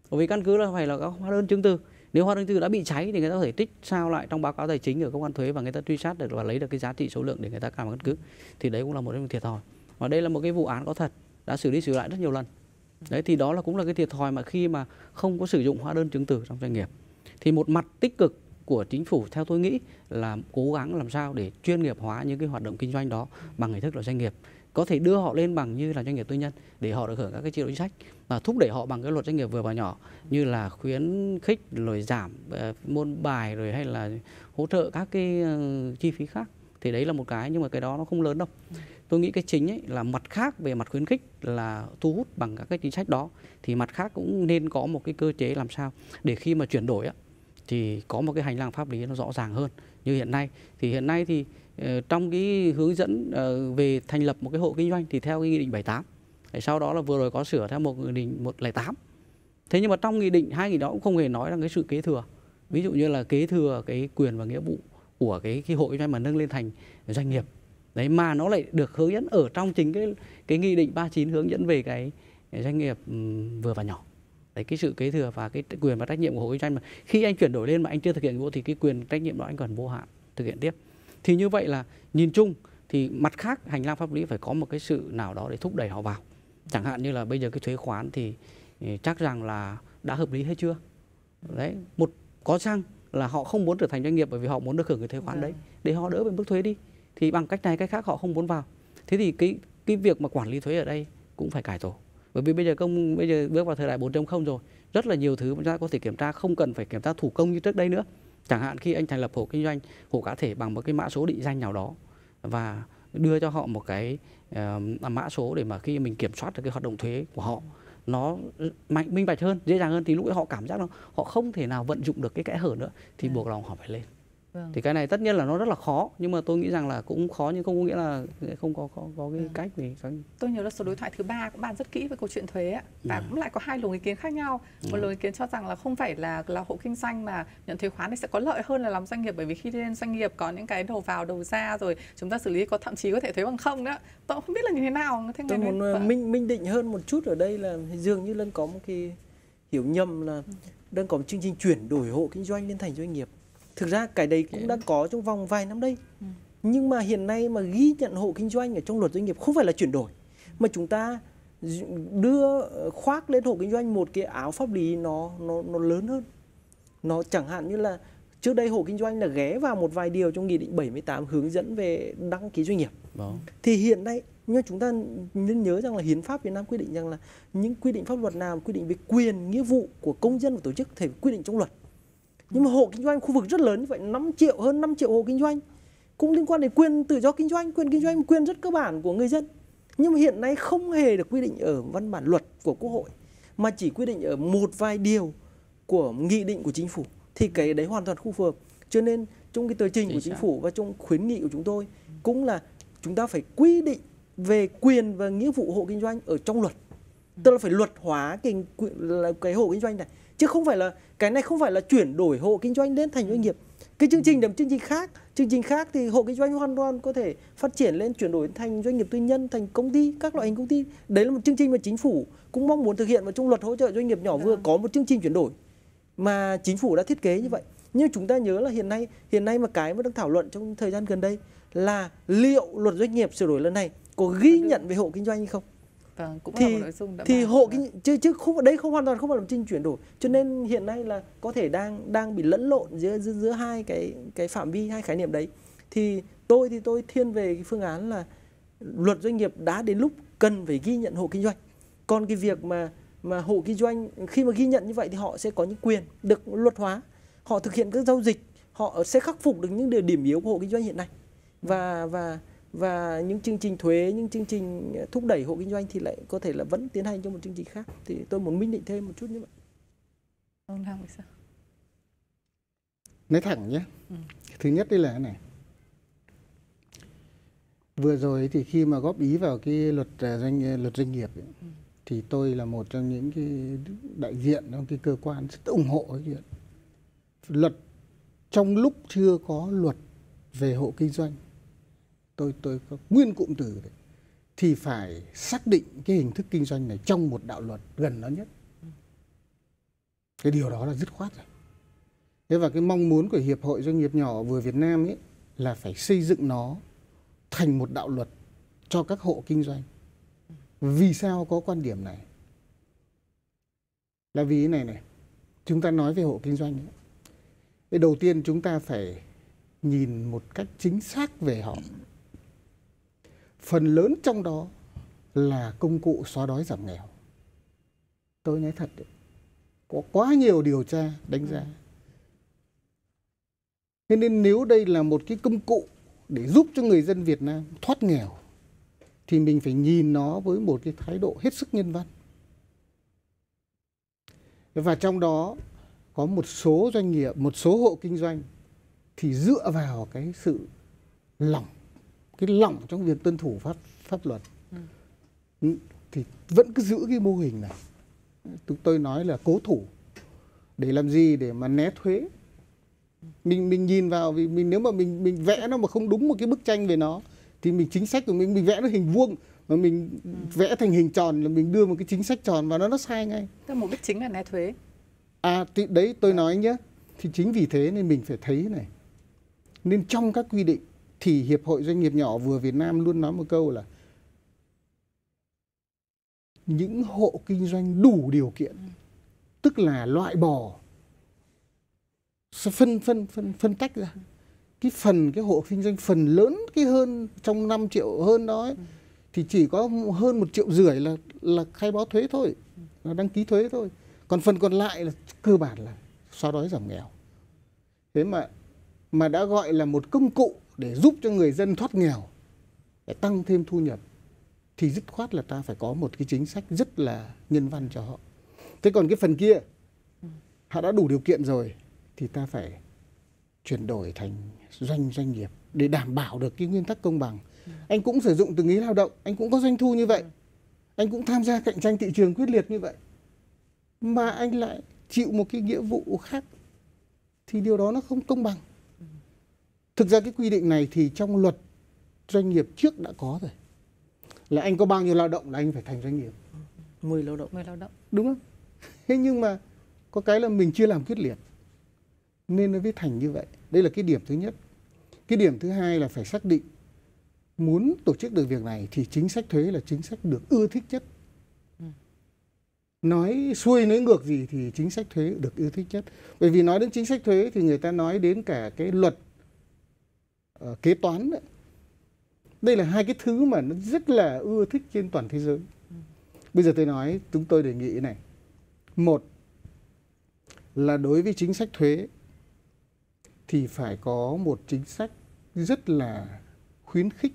Bởi vì căn cứ là phải là các hóa đơn chứng từ. Nếu hóa đơn chứng từ đã bị cháy thì người ta có thể trích sao lại trong báo cáo tài chính ở cơ quan thuế và người ta truy sát được và lấy được cái giá trị số lượng để người ta làm căn cứ. Thì đấy cũng là một cái thiệt thòi. Và đây là một cái vụ án có thật, đã xử lý xử lại rất nhiều lần. Đấy thì đó là cũng là cái thiệt thòi mà khi mà không có sử dụng hóa đơn chứng từ trong doanh nghiệp. Thì một mặt tích cực của chính phủ theo tôi nghĩ là cố gắng làm sao để chuyên nghiệp hóa những cái hoạt động kinh doanh đó bằng hình thức là doanh nghiệp, có thể đưa họ lên bằng như là doanh nghiệp tư nhân để họ được hưởng các cái chế độ chính sách và thúc đẩy họ bằng cái luật doanh nghiệp vừa và nhỏ như là khuyến khích rồi giảm uh, môn bài rồi hay là hỗ trợ các cái uh, chi phí khác. Thì đấy là một cái, nhưng mà cái đó nó không lớn đâu. Tôi nghĩ cái chính ấy là mặt khác về mặt khuyến khích là thu hút bằng các cái chính sách đó, thì mặt khác cũng nên có một cái cơ chế làm sao để khi mà chuyển đổi á, thì có một cái hành lang pháp lý nó rõ ràng hơn. Như hiện nay thì hiện nay thì uh, trong cái hướng dẫn uh, về thành lập một cái hộ kinh doanh thì theo cái nghị định bảy mươi tám, sau đó là vừa rồi có sửa theo một nghị định một trăm lẻ tám. Thế nhưng mà trong nghị định hai nghị đó cũng không hề nói rằng cái sự kế thừa, ví dụ như là kế thừa cái quyền và nghĩa vụ của cái, cái hộ kinh doanh mà nâng lên thành doanh nghiệp. Đấy, mà nó lại được hướng dẫn ở trong chính cái cái nghị định ba mươi chín hướng dẫn về cái, cái doanh nghiệp um, vừa và nhỏ. Đấy, cái sự kế thừa và cái quyền và trách nhiệm của hộ kinh doanh mà khi anh chuyển đổi lên mà anh chưa thực hiện vụ thì cái quyền trách nhiệm đó anh còn vô hạn thực hiện tiếp. Thì như vậy là nhìn chung thì mặt khác hành lang pháp lý phải có một cái sự nào đó để thúc đẩy họ vào. Chẳng hạn như là bây giờ cái thuế khoán thì chắc rằng là đã hợp lý hay chưa? Đấy, một có chăng là họ không muốn trở thành doanh nghiệp bởi vì họ muốn được hưởng cái thuế khoán đấy để họ đỡ về mức thuế đi. Thì bằng cách này cách khác họ không muốn vào. Thế thì cái cái việc mà quản lý thuế ở đây cũng phải cải tổ. Bởi vì bây giờ công bây giờ bước vào thời đại bốn chấm không rồi, rất là nhiều thứ chúng ta có thể kiểm tra, không cần phải kiểm tra thủ công như trước đây nữa. Chẳng hạn khi anh thành lập hộ kinh doanh, hộ cá thể bằng một cái mã số định danh nào đó và đưa cho họ một cái uh, mã số để mà khi mình kiểm soát được cái hoạt động thuế của họ nó mạnh minh bạch hơn, dễ dàng hơn, thì lúc ấy họ cảm giác là họ không thể nào vận dụng được cái kẽ hở nữa thì buộc lòng họ phải lên. Vâng. Thì cái này tất nhiên là nó rất là khó, nhưng mà tôi nghĩ rằng là cũng khó nhưng không có nghĩa là không có có, có cái vâng. cách để cái... Tôi nhớ là số đối thoại thứ ba cũng bàn rất kỹ về câu chuyện thuế ạ, và ừ. cũng lại có hai luồng ý kiến khác nhau. Một ừ. luồng ý kiến cho rằng là không phải là là hộ kinh doanh mà nhận thuế khoán thì sẽ có lợi hơn là làm doanh nghiệp, bởi vì khi lên doanh nghiệp có những cái đầu vào đầu ra rồi chúng ta xử lý có thậm chí có thể thuế bằng không đó. Tôi không biết là như thế nào. Thế tôi muốn vâng. minh minh định hơn một chút ở đây là dường như Lân có một cái hiểu nhầm là ừ. đang có một chương trình chuyển đổi hộ kinh doanh lên thành doanh nghiệp. Thực ra cái đấy cũng đã có trong vòng vài năm đây. Ừ. Nhưng mà hiện nay mà ghi nhận hộ kinh doanh ở trong luật doanh nghiệp không phải là chuyển đổi, mà chúng ta đưa khoác lên hộ kinh doanh một cái áo pháp lý nó nó nó lớn hơn. Nó chẳng hạn như là trước đây hộ kinh doanh là ghé vào một vài điều trong nghị định bảy mươi tám hướng dẫn về đăng ký doanh nghiệp. Đó. Thì hiện nay nhưng chúng ta nên nhớ rằng là hiến pháp Việt Nam quy định rằng là những quy định pháp luật nào quy định về quyền nghĩa vụ của công dân và tổ chức phải quy định trong luật. Nhưng mà hộ kinh doanh khu vực rất lớn như vậy, năm triệu, hơn năm triệu hộ kinh doanh cũng liên quan đến quyền tự do kinh doanh, quyền kinh doanh, quyền rất cơ bản của người dân. Nhưng mà hiện nay không hề được quy định ở văn bản luật của Quốc hội, mà chỉ quy định ở một vài điều của nghị định của chính phủ. Thì cái đấy hoàn toàn không phù hợp. Cho nên trong cái tờ trình của chính phủ và trong khuyến nghị của chúng tôi cũng là chúng ta phải quy định về quyền và nghĩa vụ hộ kinh doanh ở trong luật. Tức là phải luật hóa cái, cái hộ kinh doanh này. Chứ không phải là cái này không phải là chuyển đổi hộ kinh doanh lên thành doanh nghiệp. Cái chương trình là một chương trình khác. Chương trình khác thì hộ kinh doanh hoàn toàn có thể phát triển lên, chuyển đổi thành doanh nghiệp tư nhân, thành công ty, các loại hình công ty. Đấy là một chương trình mà chính phủ cũng mong muốn thực hiện, và trong luật hỗ trợ doanh nghiệp nhỏ vừa có một chương trình chuyển đổi mà chính phủ đã thiết kế như vậy. Nhưng chúng ta nhớ là hiện nay hiện nay mà cái mà đang thảo luận trong thời gian gần đây là liệu luật doanh nghiệp sửa đổi lần này có ghi nhận về hộ kinh doanh hay không? Vâng, cũng thì là một nội dung đã thì hộ kinh chứ chứ không, đấy không hoàn toàn không phải là chương trình chuyển đổi, cho nên hiện nay là có thể đang đang bị lẫn lộn giữa giữa, giữa hai cái cái phạm vi, hai khái niệm đấy. Thì tôi thì tôi thiên về cái phương án là luật doanh nghiệp đã đến lúc cần phải ghi nhận hộ kinh doanh. Còn cái việc mà mà hộ kinh doanh khi mà ghi nhận như vậy thì họ sẽ có những quyền được luật hóa, họ thực hiện các giao dịch, họ sẽ khắc phục được những điều điểm yếu của hộ kinh doanh hiện nay, và và và những chương trình thuế, những chương trình thúc đẩy hộ kinh doanh thì lại có thể là vẫn tiến hành trong một chương trình khác. Thì tôi muốn minh định thêm một chút như vậy. Ông Long sao? Nói thẳng nhé. Ừ. Thứ nhất đây là cái này. Vừa rồi thì khi mà góp ý vào cái luật doanh luật doanh nghiệp ấy, ừ. thì tôi là một trong những cái đại diện trong cái cơ quan rất ủng hộ cái chuyện luật. Trong lúc chưa có luật về hộ kinh doanh, tôi tôi có nguyên cụm từ đấy, thì phải xác định cái hình thức kinh doanh này trong một đạo luật gần nó nhất. Cái điều đó là dứt khoát rồi. Thế và cái mong muốn của Hiệp hội Doanh nghiệp nhỏ vừa Việt Nam ấy là phải xây dựng nó thành một đạo luật cho các hộ kinh doanh. Vì sao có quan điểm này? Là vì thế này này, chúng ta nói về hộ kinh doanh ấy. Cái đầu tiên chúng ta phải nhìn một cách chính xác về họ. Phần lớn trong đó là công cụ xóa đói giảm nghèo. Tôi nói thật đấy, có quá nhiều điều tra đánh giá. Thế nên nếu đây là một cái công cụ để giúp cho người dân Việt Nam thoát nghèo thì mình phải nhìn nó với một cái thái độ hết sức nhân văn. Và trong đó có một số doanh nghiệp, một số hộ kinh doanh thì dựa vào cái sự lỏng, cái lỏng trong việc tuân thủ pháp pháp luật ừ. thì vẫn cứ giữ cái mô hình này. Chúng tôi nói là cố thủ. Để làm gì? Để mà né thuế. Mình mình nhìn vào, vì mình nếu mà mình mình vẽ nó mà không đúng một cái bức tranh về nó thì mình chính sách của mình mình vẽ nó hình vuông mà mình ừ. vẽ thành hình tròn là mình đưa một cái chính sách tròn vào nó nó sai ngay. Tức mục đích chính là né thuế. À thì đấy tôi nói nhé. Thì chính vì thế nên mình phải thấy này. Nên trong các quy định thì Hiệp hội Doanh nghiệp nhỏ vừa Việt Nam luôn nói một câu là những hộ kinh doanh đủ điều kiện, ừ. tức là loại bỏ, phân phân phân phân tách ra cái phần cái hộ kinh doanh phần lớn cái hơn trong năm triệu hơn đó ấy, ừ. thì chỉ có hơn một triệu rưỡi là là khai báo thuế thôi, là đăng ký thuế thôi. Còn phần còn lại là cơ bản là xóa đói giảm nghèo. Thế mà mà đã gọi là một công cụ để giúp cho người dân thoát nghèo, để tăng thêm thu nhập, thì dứt khoát là ta phải có một cái chính sách rất là nhân văn cho họ. Thế còn cái phần kia, họ đã đủ điều kiện rồi, thì ta phải chuyển đổi thành doanh doanh nghiệp để đảm bảo được cái nguyên tắc công bằng. Ừ. Anh cũng sử dụng từ ngữ lao động, anh cũng có doanh thu như vậy, ừ. anh cũng tham gia cạnh tranh thị trường quyết liệt như vậy, mà anh lại chịu một cái nghĩa vụ khác, thì điều đó nó không công bằng. Ừ. Thực ra cái quy định này thì trong luật doanh nghiệp trước đã có rồi, là anh có bao nhiêu lao động là anh phải thành doanh nghiệp. mười lao động. mười lao động. Đúng không? Thế nhưng mà có cái là mình chưa làm quyết liệt, nên nó mới thành như vậy. Đây là cái điểm thứ nhất. Cái điểm thứ hai là phải xác định muốn tổ chức được việc này thì chính sách thuế là chính sách được ưa thích nhất. Ừ. Nói xuôi nói ngược gì thì chính sách thuế được ưa thích nhất. Bởi vì nói đến chính sách thuế thì người ta nói đến cả cái luật uh, kế toán đấy. Đây là hai cái thứ mà nó rất là ưa thích trên toàn thế giới. Ừ. Bây giờ tôi nói, chúng tôi đề nghị này. Một là đối với chính sách thuế thì phải có một chính sách rất là khuyến khích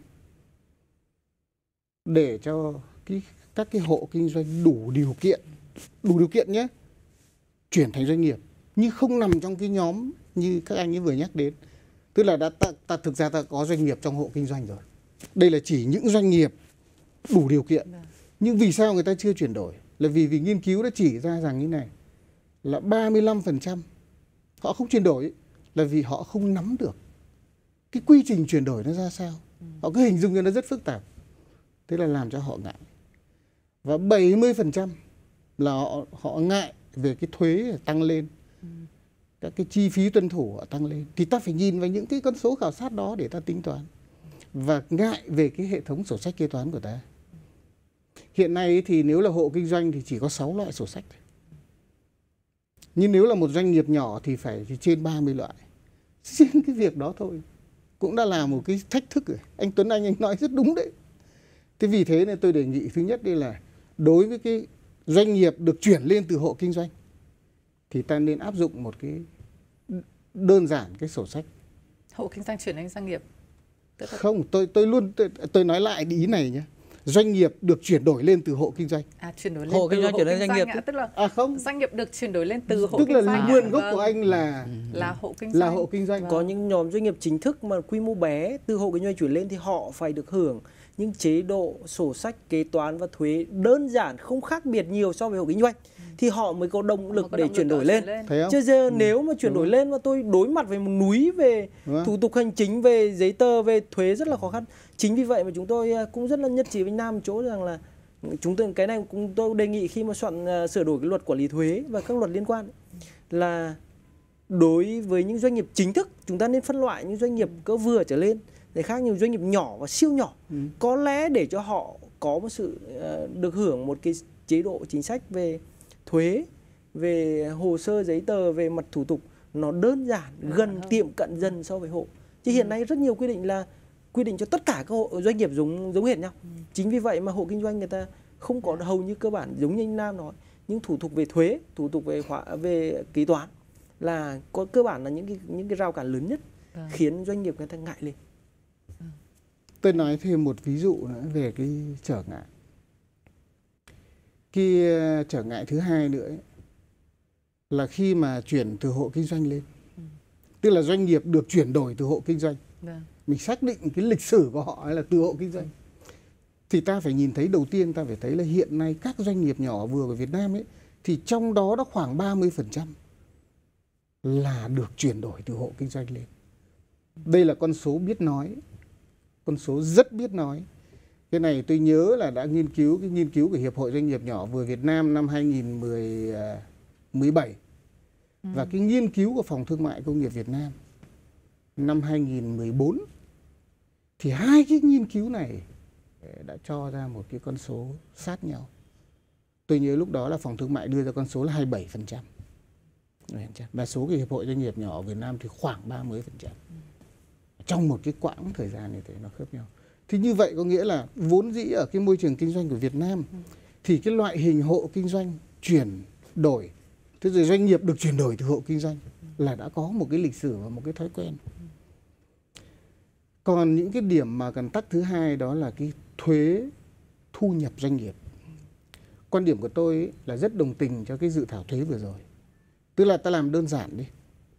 để cho cái, các cái hộ kinh doanh đủ điều kiện, đủ điều kiện nhé, chuyển thành doanh nghiệp, nhưng không nằm trong cái nhóm như các anh ấy vừa nhắc đến. Tức là đã ta, ta thực ra ta có doanh nghiệp trong hộ kinh doanh rồi. Đây là chỉ những doanh nghiệp đủ điều kiện. Nhưng vì sao người ta chưa chuyển đổi? Là vì vì nghiên cứu đã chỉ ra rằng như này, là ba mươi lăm phần trăm họ không chuyển đổi là vì họ không nắm được cái quy trình chuyển đổi nó ra sao. Họ cứ hình dung cho nó rất phức tạp, thế là làm cho họ ngại. Và bảy mươi phần trăm là họ, họ ngại về cái thuế tăng lên, các cái chi phí tuân thủ họ tăng lên. Thì ta phải nhìn vào những cái con số khảo sát đó để ta tính toán. Và ngại về cái hệ thống sổ sách kế toán của ta. Hiện nay thì nếu là hộ kinh doanh thì chỉ có sáu loại sổ sách. Nhưng nếu là một doanh nghiệp nhỏ thì phải thì trên ba mươi loại. Riêng cái việc đó thôi cũng đã là một cái thách thức rồi. Anh Tuấn Anh anh nói rất đúng đấy. Thế vì thế nên tôi đề nghị thứ nhất đây là đối với cái doanh nghiệp được chuyển lên từ hộ kinh doanh thì ta nên áp dụng một cái đơn giản cái sổ sách. Hộ kinh doanh chuyển lên doanh nghiệp. Không, tôi tôi luôn tôi, tôi nói lại ý này nhé. Doanh nghiệp được chuyển đổi lên từ hộ kinh doanh. À, chuyển đổi lên hộ từ kinh doanh hộ chuyển lên kinh doanh nghiệp. À, tức là à không, doanh nghiệp được chuyển đổi lên từ hộ tức kinh doanh. Tức là nguyên gốc vâng. của anh là là hộ kinh doanh. Là hộ kinh doanh. Vâng. Có những nhóm doanh nghiệp chính thức mà quy mô bé từ hộ kinh doanh chuyển lên thì họ phải được hưởng những chế độ sổ sách kế toán và thuế đơn giản không khác biệt nhiều so với hộ kinh doanh. Ừ. Thì họ mới có động lực có để động chuyển lực đổi lên. lên. Chứ giờ ừ. nếu mà chuyển Đúng. đổi lên mà tôi đối mặt với một núi về Đúng. thủ tục hành chính, về giấy tờ, về thuế rất là khó khăn. Chính vì vậy mà chúng tôi cũng rất là nhất trí với Nam một chỗ rằng là chúng tôi cái này cũng tôi đề nghị khi mà soạn uh, sửa đổi cái luật quản lý thuế và các luật liên quan ấy, là đối với những doanh nghiệp chính thức chúng ta nên phân loại những doanh nghiệp cỡ vừa trở lên, để khác nhiều doanh nghiệp nhỏ và siêu nhỏ, ừ. có lẽ để cho họ có một sự uh, được hưởng một cái chế độ chính sách về thuế, về hồ sơ giấy tờ, về mặt thủ tục nó đơn giản, gần tiệm cận dần so với hộ. Chứ hiện nay rất nhiều quy định là quy định cho tất cả các hộ doanh nghiệp giống giống hệt nhau. Ừ. Chính vì vậy mà hộ kinh doanh người ta không có hầu như cơ bản giống như anh Nam nói, những thủ tục về thuế, thủ tục về hóa, về kế toán là có cơ bản là những cái những cái rào cản lớn nhất à. khiến doanh nghiệp người ta ngại lên. À. Tôi nói thêm một ví dụ nữa về cái trở ngại. Cái trở ngại thứ hai nữa ấy, là khi mà chuyển từ hộ kinh doanh lên, ừ. tức là doanh nghiệp được chuyển đổi từ hộ kinh doanh. Vâng. Mình xác định cái lịch sử của họ là từ hộ kinh doanh. Thì ta phải nhìn thấy đầu tiên ta phải thấy là hiện nay các doanh nghiệp nhỏ vừa của Việt Nam ấy, thì trong đó đã khoảng ba mươi phần trăm là được chuyển đổi từ hộ kinh doanh lên. Đây là con số biết nói, con số rất biết nói. Cái này tôi nhớ là đã nghiên cứu cái nghiên cứu của Hiệp hội Doanh nghiệp nhỏ vừa Việt Nam năm hai nghìn mười bảy ừ. và cái nghiên cứu của Phòng Thương mại Công nghiệp Việt Nam năm hai nghìn mười bốn. Thì hai cái nghiên cứu này đã cho ra một cái con số sát nhau. Tôi nhớ lúc đó là Phòng Thương mại đưa ra con số là hai mươi bảy phần trăm. Và số cái Hiệp hội Doanh nghiệp nhỏ ở Việt Nam thì khoảng ba mươi phần trăm. Trong một cái quãng thời gian như thế nó khớp nhau. Thì như vậy có nghĩa là vốn dĩ ở cái môi trường kinh doanh của Việt Nam thì cái loại hình hộ kinh doanh chuyển đổi, thế rồi doanh nghiệp được chuyển đổi từ hộ kinh doanh là đã có một cái lịch sử và một cái thói quen. Còn những cái điểm mà cần tắc thứ hai đó là cái thuế thu nhập doanh nghiệp. Quan điểm của tôi ấy là rất đồng tình cho cái dự thảo thuế vừa rồi. Tức là ta làm đơn giản đi.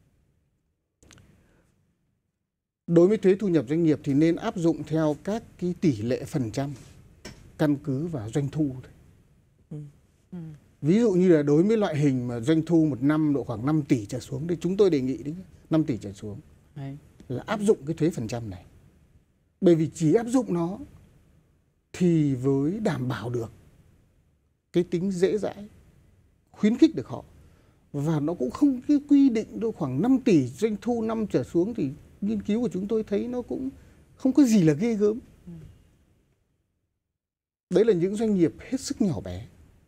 Đối với thuế thu nhập doanh nghiệp thì nên áp dụng theo các cái tỷ lệ phần trăm căn cứ vào doanh thu thôi. Ừ. Ừ. Ví dụ như là đối với loại hình mà doanh thu một năm độ khoảng năm tỷ trở xuống thì chúng tôi đề nghị đấy, năm tỷ trở xuống Đấy. là áp dụng cái thuế phần trăm này. Bởi vì chỉ áp dụng nó thì với đảm bảo được cái tính dễ dãi, khuyến khích được họ. Và nó cũng không cái quy định độ khoảng năm tỷ doanh thu năm trở xuống thì nghiên cứu của chúng tôi thấy nó cũng không có gì là ghê gớm. Đấy là những doanh nghiệp hết sức nhỏ bé.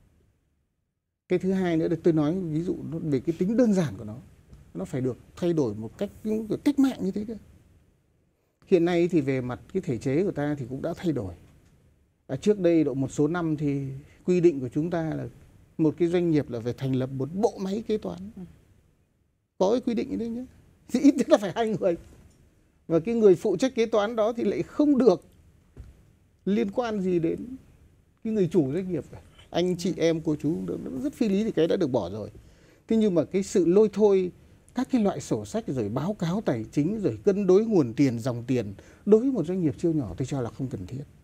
Cái thứ hai nữa là tôi nói ví dụ về cái tính đơn giản của nó. Nó phải được thay đổi một cách cách mạng như thế cơ. Hiện nay thì về mặt cái thể chế của ta thì cũng đã thay đổi. À, trước đây độ một số năm thì quy định của chúng ta là một cái doanh nghiệp là phải thành lập một bộ máy kế toán. Có cái quy định như thế nhé. Thì ít nhất là phải hai người. Và cái người phụ trách kế toán đó thì lại không được liên quan gì đến cái người chủ doanh nghiệp. Anh chị em cô chú cũng được, nó rất phi lý thì cái đã được bỏ rồi. Thế nhưng mà cái sự lôi thôi các cái loại sổ sách rồi báo cáo tài chính rồi cân đối nguồn tiền, dòng tiền đối với một doanh nghiệp siêu nhỏ tôi cho là không cần thiết.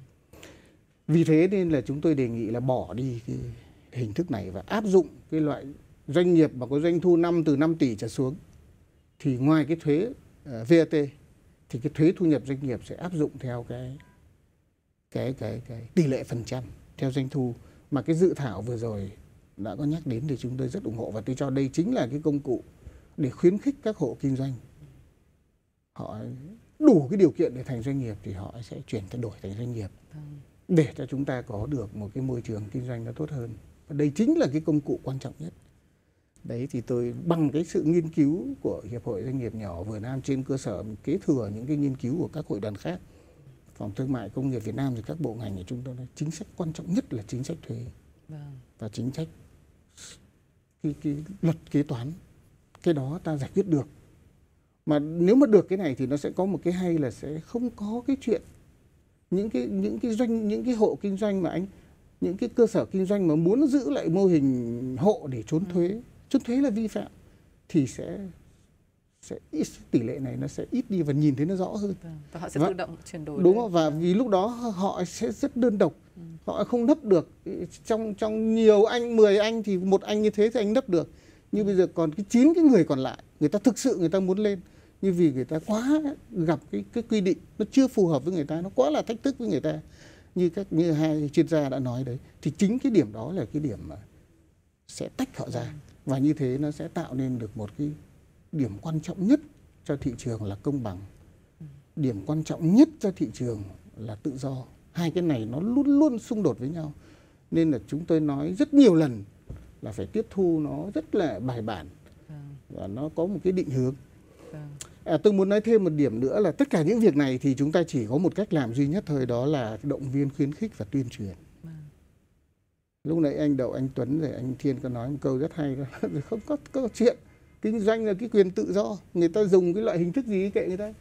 Vì thế nên là chúng tôi đề nghị là bỏ đi cái hình thức này và áp dụng cái loại doanh nghiệp mà có doanh thu năm từ năm tỷ trở xuống thì ngoài cái thuế uh, vê a tê thì cái thuế thu nhập doanh nghiệp sẽ áp dụng theo cái cái cái cái tỷ lệ phần trăm theo doanh thu mà cái dự thảo vừa rồi đã có nhắc đến thì chúng tôi rất ủng hộ, và tôi cho đây chính là cái công cụ để khuyến khích các hộ kinh doanh họ đủ cái điều kiện để thành doanh nghiệp thì họ sẽ chuyển thay đổi thành doanh nghiệp để cho chúng ta có được một cái môi trường kinh doanh nó tốt hơn. Và đây chính là cái công cụ quan trọng nhất. Đấy thì tôi bằng cái sự nghiên cứu của Hiệp hội Doanh nghiệp nhỏ Việt Nam trên cơ sở kế thừa những cái nghiên cứu của các hội đoàn khác, Phòng Thương mại Công nghiệp Việt Nam rồi các bộ ngành của chúng tôi, chính sách quan trọng nhất là chính sách thuế vâng. và chính sách cái, cái luật kế toán. Cái đó ta giải quyết được. Mà nếu mà được cái này thì nó sẽ có một cái hay là sẽ không có cái chuyện những cái những cái doanh những cái hộ kinh doanh mà anh những cái cơ sở kinh doanh mà muốn giữ lại mô hình hộ để trốn thuế, ừ. trốn thuế là vi phạm thì sẽ sẽ ít, tỷ lệ này nó sẽ ít đi và nhìn thấy nó rõ hơn. Và họ sẽ và, tự động chuyển đổi. Đúng không? Và vì lúc đó họ sẽ rất đơn độc. Ừ. Họ không nấp được. Trong trong nhiều anh, mười anh thì một anh như thế thì anh nấp được. Nhưng ừ. bây giờ còn cái chín cái người còn lại, người ta thực sự người ta muốn lên. Nhưng vì người ta quá gặp cái cái quy định nó chưa phù hợp với người ta, nó quá là thách thức với người ta. như các như hai chuyên gia đã nói đấy, thì chính cái điểm đó là cái điểm mà sẽ tách họ ra, và như thế nó sẽ tạo nên được một cái điểm quan trọng nhất cho thị trường là công bằng, điểm quan trọng nhất cho thị trường là tự do. Hai cái này nó luôn luôn xung đột với nhau, nên là chúng tôi nói rất nhiều lần là phải tiếp thu nó rất là bài bản và nó có một cái định hướng. À, tôi muốn nói thêm một điểm nữa là tất cả những việc này thì chúng ta chỉ có một cách làm duy nhất thôi, đó là động viên, khuyến khích và tuyên truyền. Lúc nãy anh Đậu, anh Tuấn rồi anh Thiên có nói một câu rất hay, không có, có chuyện kinh doanh là cái quyền tự do, người ta dùng cái loại hình thức gì kệ người ta.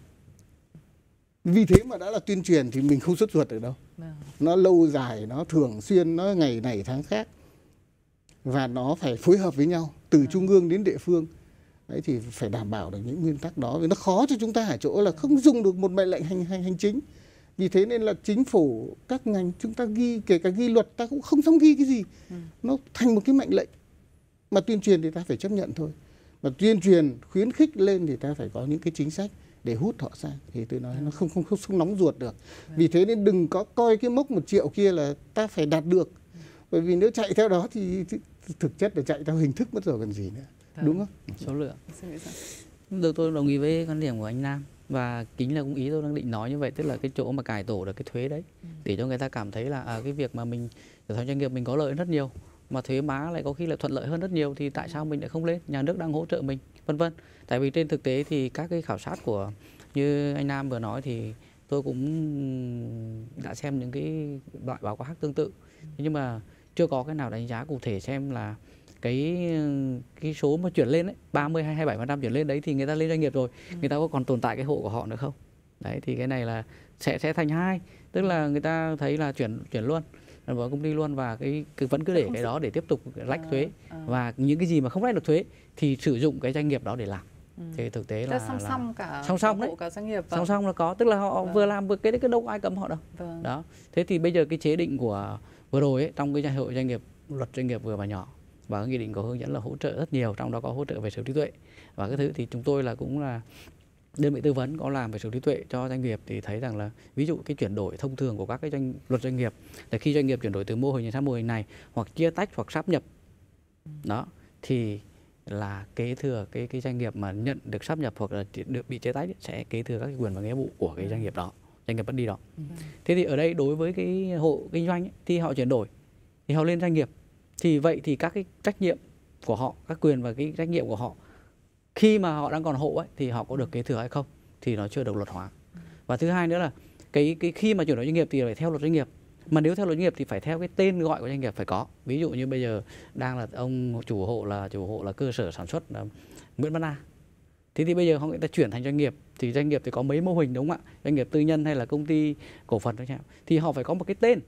Vì thế mà đã là tuyên truyền thì mình không xuất ruột được đâu. Nó lâu dài, nó thường xuyên, nó ngày này tháng khác, và nó phải phối hợp với nhau từ trung ương đến địa phương. Đấy thì phải đảm bảo được những nguyên tắc đó. Vì nó khó cho chúng ta ở chỗ là không dùng được một mệnh lệnh hành hành hành chính. Vì thế nên là chính phủ, các ngành chúng ta ghi, kể cả ghi luật ta cũng không dám ghi cái gì. Ừ. Nó thành một cái mệnh lệnh. Mà tuyên truyền thì ta phải chấp nhận thôi. Mà tuyên truyền khuyến khích lên thì ta phải có những cái chính sách để hút họ sang. Thì tôi nói ừ. nó không, không không không nóng ruột được. Ừ. Vì thế nên đừng có coi cái mốc một triệu kia là ta phải đạt được. Ừ. Bởi vì nếu chạy theo đó thì thực chất là chạy theo hình thức mất rồi còn gì nữa. Ừ. Đúng không? Số lượng. Được, tôi đồng ý với quan điểm của anh Nam. Và chính là cũng ý tôi đang định nói như vậy, tức là cái chỗ mà cải tổ được cái thuế đấy, ừ. để cho người ta cảm thấy là à, cái việc mà mình trở thành doanh nghiệp mình có lợi rất nhiều, mà thuế má lại có khi lại thuận lợi hơn rất nhiều, thì tại sao mình lại không lên, nhà nước đang hỗ trợ mình, vân vân. Tại vì trên thực tế thì các cái khảo sát của như anh Nam vừa nói thì tôi cũng đã xem những cái loại báo cáo khác tương tự, ừ. nhưng mà chưa có cái nào đánh giá cụ thể xem là cái cái số mà chuyển lên ấy, ba mươi hay hai mươi bảy phần trăm chuyển lên đấy thì người ta lên doanh nghiệp rồi, ừ. người ta có còn tồn tại cái hộ của họ nữa không? Đấy thì cái này là sẽ sẽ thành hai, tức là người ta thấy là chuyển chuyển luôn vào công ty luôn, và cái, cái vẫn cứ để cái đó để tiếp tục lách thuế, à, à. và những cái gì mà không lách được thuế thì sử dụng cái doanh nghiệp đó để làm. Ừ. Thì thực tế là song song cả song song đấy, cả doanh nghiệp song song là có, tức là họ vâng. vừa làm vừa cái đấy, cái đâu ai cấm họ đâu. Vâng. Đó. Thế thì bây giờ cái chế định của vừa rồi ấy, trong cái hội doanh nghiệp, luật doanh nghiệp vừa và nhỏ, và nghị định có hướng dẫn là hỗ trợ rất nhiều, trong đó có hỗ trợ về sở hữu trí tuệ và cái thứ, thì chúng tôi là cũng là đơn vị tư vấn có làm về sở hữu trí tuệ cho doanh nghiệp, thì thấy rằng là ví dụ cái chuyển đổi thông thường của các cái doanh luật doanh nghiệp là khi doanh nghiệp chuyển đổi từ mô hình sang mô hình này, hoặc chia tách hoặc sáp nhập đó, thì là kế thừa cái cái doanh nghiệp mà nhận được sáp nhập hoặc là được bị chia tách sẽ kế thừa các cái quyền và nghĩa vụ của cái doanh nghiệp đó, doanh nghiệp mất đi đó. Thế thì ở đây đối với cái hộ kinh doanh ấy, thì họ chuyển đổi thì họ lên doanh nghiệp, thì vậy thì các cái trách nhiệm của họ, các quyền và cái trách nhiệm của họ khi mà họ đang còn hộ ấy, thì họ có được kế thừa hay không, thì nó chưa được luật hóa. Và thứ hai nữa là cái cái khi mà chuyển đổi doanh nghiệp thì phải theo luật doanh nghiệp, mà nếu theo luật doanh nghiệp thì phải theo cái tên gọi của doanh nghiệp phải có. Ví dụ như bây giờ đang là ông chủ hộ là chủ hộ là cơ sở sản xuất là Nguyễn Văn A, thế thì bây giờ họ người ta chuyển thành doanh nghiệp, thì doanh nghiệp thì có mấy mô hình đúng không ạ, doanh nghiệp tư nhân hay là công ty cổ phần chẳng hạn, thì họ phải có một cái tên.